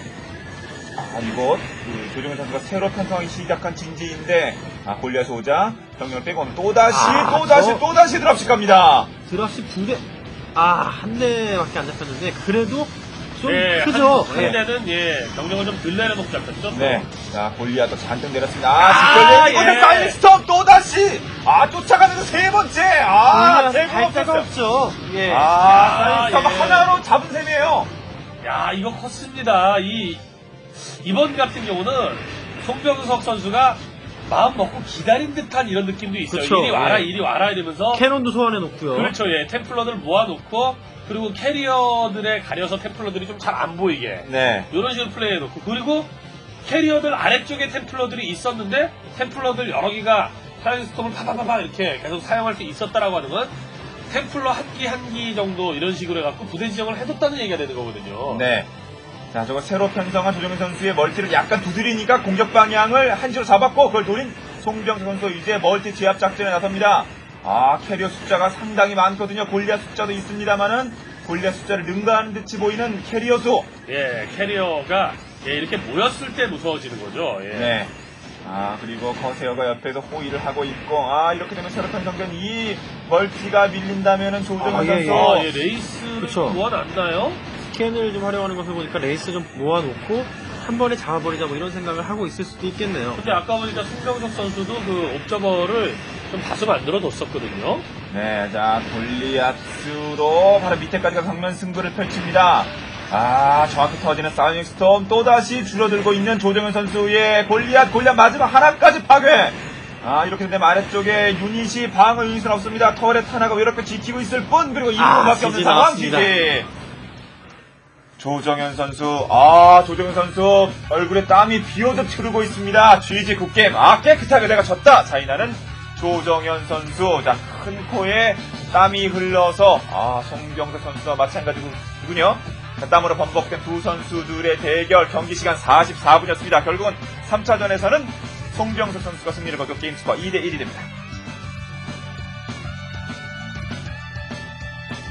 아, 이곳 그 조정현 선수가 새로 편성하기 시작한 진지인데, 아, 골리앗 오자 병력을 빼고 오면 또다시 아, 또다시 저- 또다시 드랍식 갑니다. 드랍시 두 대, 아, 한 대밖에 안 잡혔는데, 그래도 좀 예, 크죠. 한, 예. 한 대는 예, 병력을 좀 덜 내려놓고 잡혔죠. 또. 네. 자, 골리앗도 잔뜩 내렸습니다. 아, 아, 직결된 이곳에 예. 사이닝 스톰 또다시! 아, 쫓아가면서 세 번째! 아, 골리앗 대공 갈 데가 없었어요. 없죠. 예. 아, 사이닝 스톰 예. 하나로 잡은 셈이에요. 야, 이거 컸습니다. 이, 이번 같은 경우는 송병석 선수가 마음 먹고 기다린 듯한 이런 느낌도 있어요. 그쵸, 이리 와라, 예. 이리 와라 이러면서. 캐논도 소환해 놓고요. 그렇죠, 예. 템플러들 모아놓고, 그리고 캐리어들에 가려서 템플러들이 좀 잘 안 보이게. 네. 이런 식으로 플레이해놓고, 그리고 캐리어들 아래쪽에 템플러들이 있었는데, 템플러들 여러 개가 파이스톰을 파파파파 이렇게 계속 사용할 수 있었다라고 하는 건, 템플러 한 기 한 기 정도 이런 식으로 해갖고 부대 지정을 해뒀다는 얘기가 되는 거거든요. 네. 자, 저거 새로 편성한 조정현 선수의 멀티를 약간 두드리니까 공격 방향을 한시로 잡았고, 그걸 노린 송병석 선수 이제 멀티 제압 작전에 나섭니다. 아, 캐리어 숫자가 상당히 많거든요. 골리앗 숫자도 있습니다만은, 골리앗 숫자를 능가하는 듯이 보이는 캐리어 수. 예, 캐리어가 예, 이렇게 모였을 때 무서워지는 거죠. 예. 네. 아, 그리고 거세어가 옆에서 호의를 하고 있고, 아, 이렇게 되면 새로 편성된 이 멀티가 밀린다면은 조정현 아, 예, 선수. 예. 아, 예, 레이스를 그쵸. 모아놨나요? 스캔을 좀 활용하는 것을 보니까 레이스 좀 모아놓고 한 번에 잡아버리자 뭐 이런 생각을 하고 있을 수도 있겠네요. 근데 아까 보니까 송병석 선수도 그 옵저버를 좀 다수 만들어 뒀었거든요. 네, 자, 골리앗으로 바로 밑에까지 가서 정면 승부를 펼칩니다. 아, 정확히 터지는 사이닉 스톰, 또다시 줄어들고 있는 조정현 선수의 골리앗, 골리앗 마지막 하나까지 파괴! 아, 이렇게 되면 아래쪽에 유닛이 방어 유닛은 없습니다. 터렛 하나가 이렇게 지키고 있을 뿐, 그리고 아, 이분밖에 없는 지지 상황, 나왔습니다. 지지. 조정현 선수, 아, 조정현 선수, 얼굴에 땀이 비오듯 흐르고 있습니다. 지지 굿게임, 아, 깨끗하게 내가 졌다! 자이나는 조정현 선수, 자, 큰 코에 땀이 흘러서, 아, 송병석 선수와 마찬가지군요. 자, 땀으로 번복된 두 선수들의 대결, 경기 시간 사십사 분이었습니다. 결국은 삼 차전에서는 송병석 선수가 승리를 거두고 게임 스코어 이 대 일이 됩니다.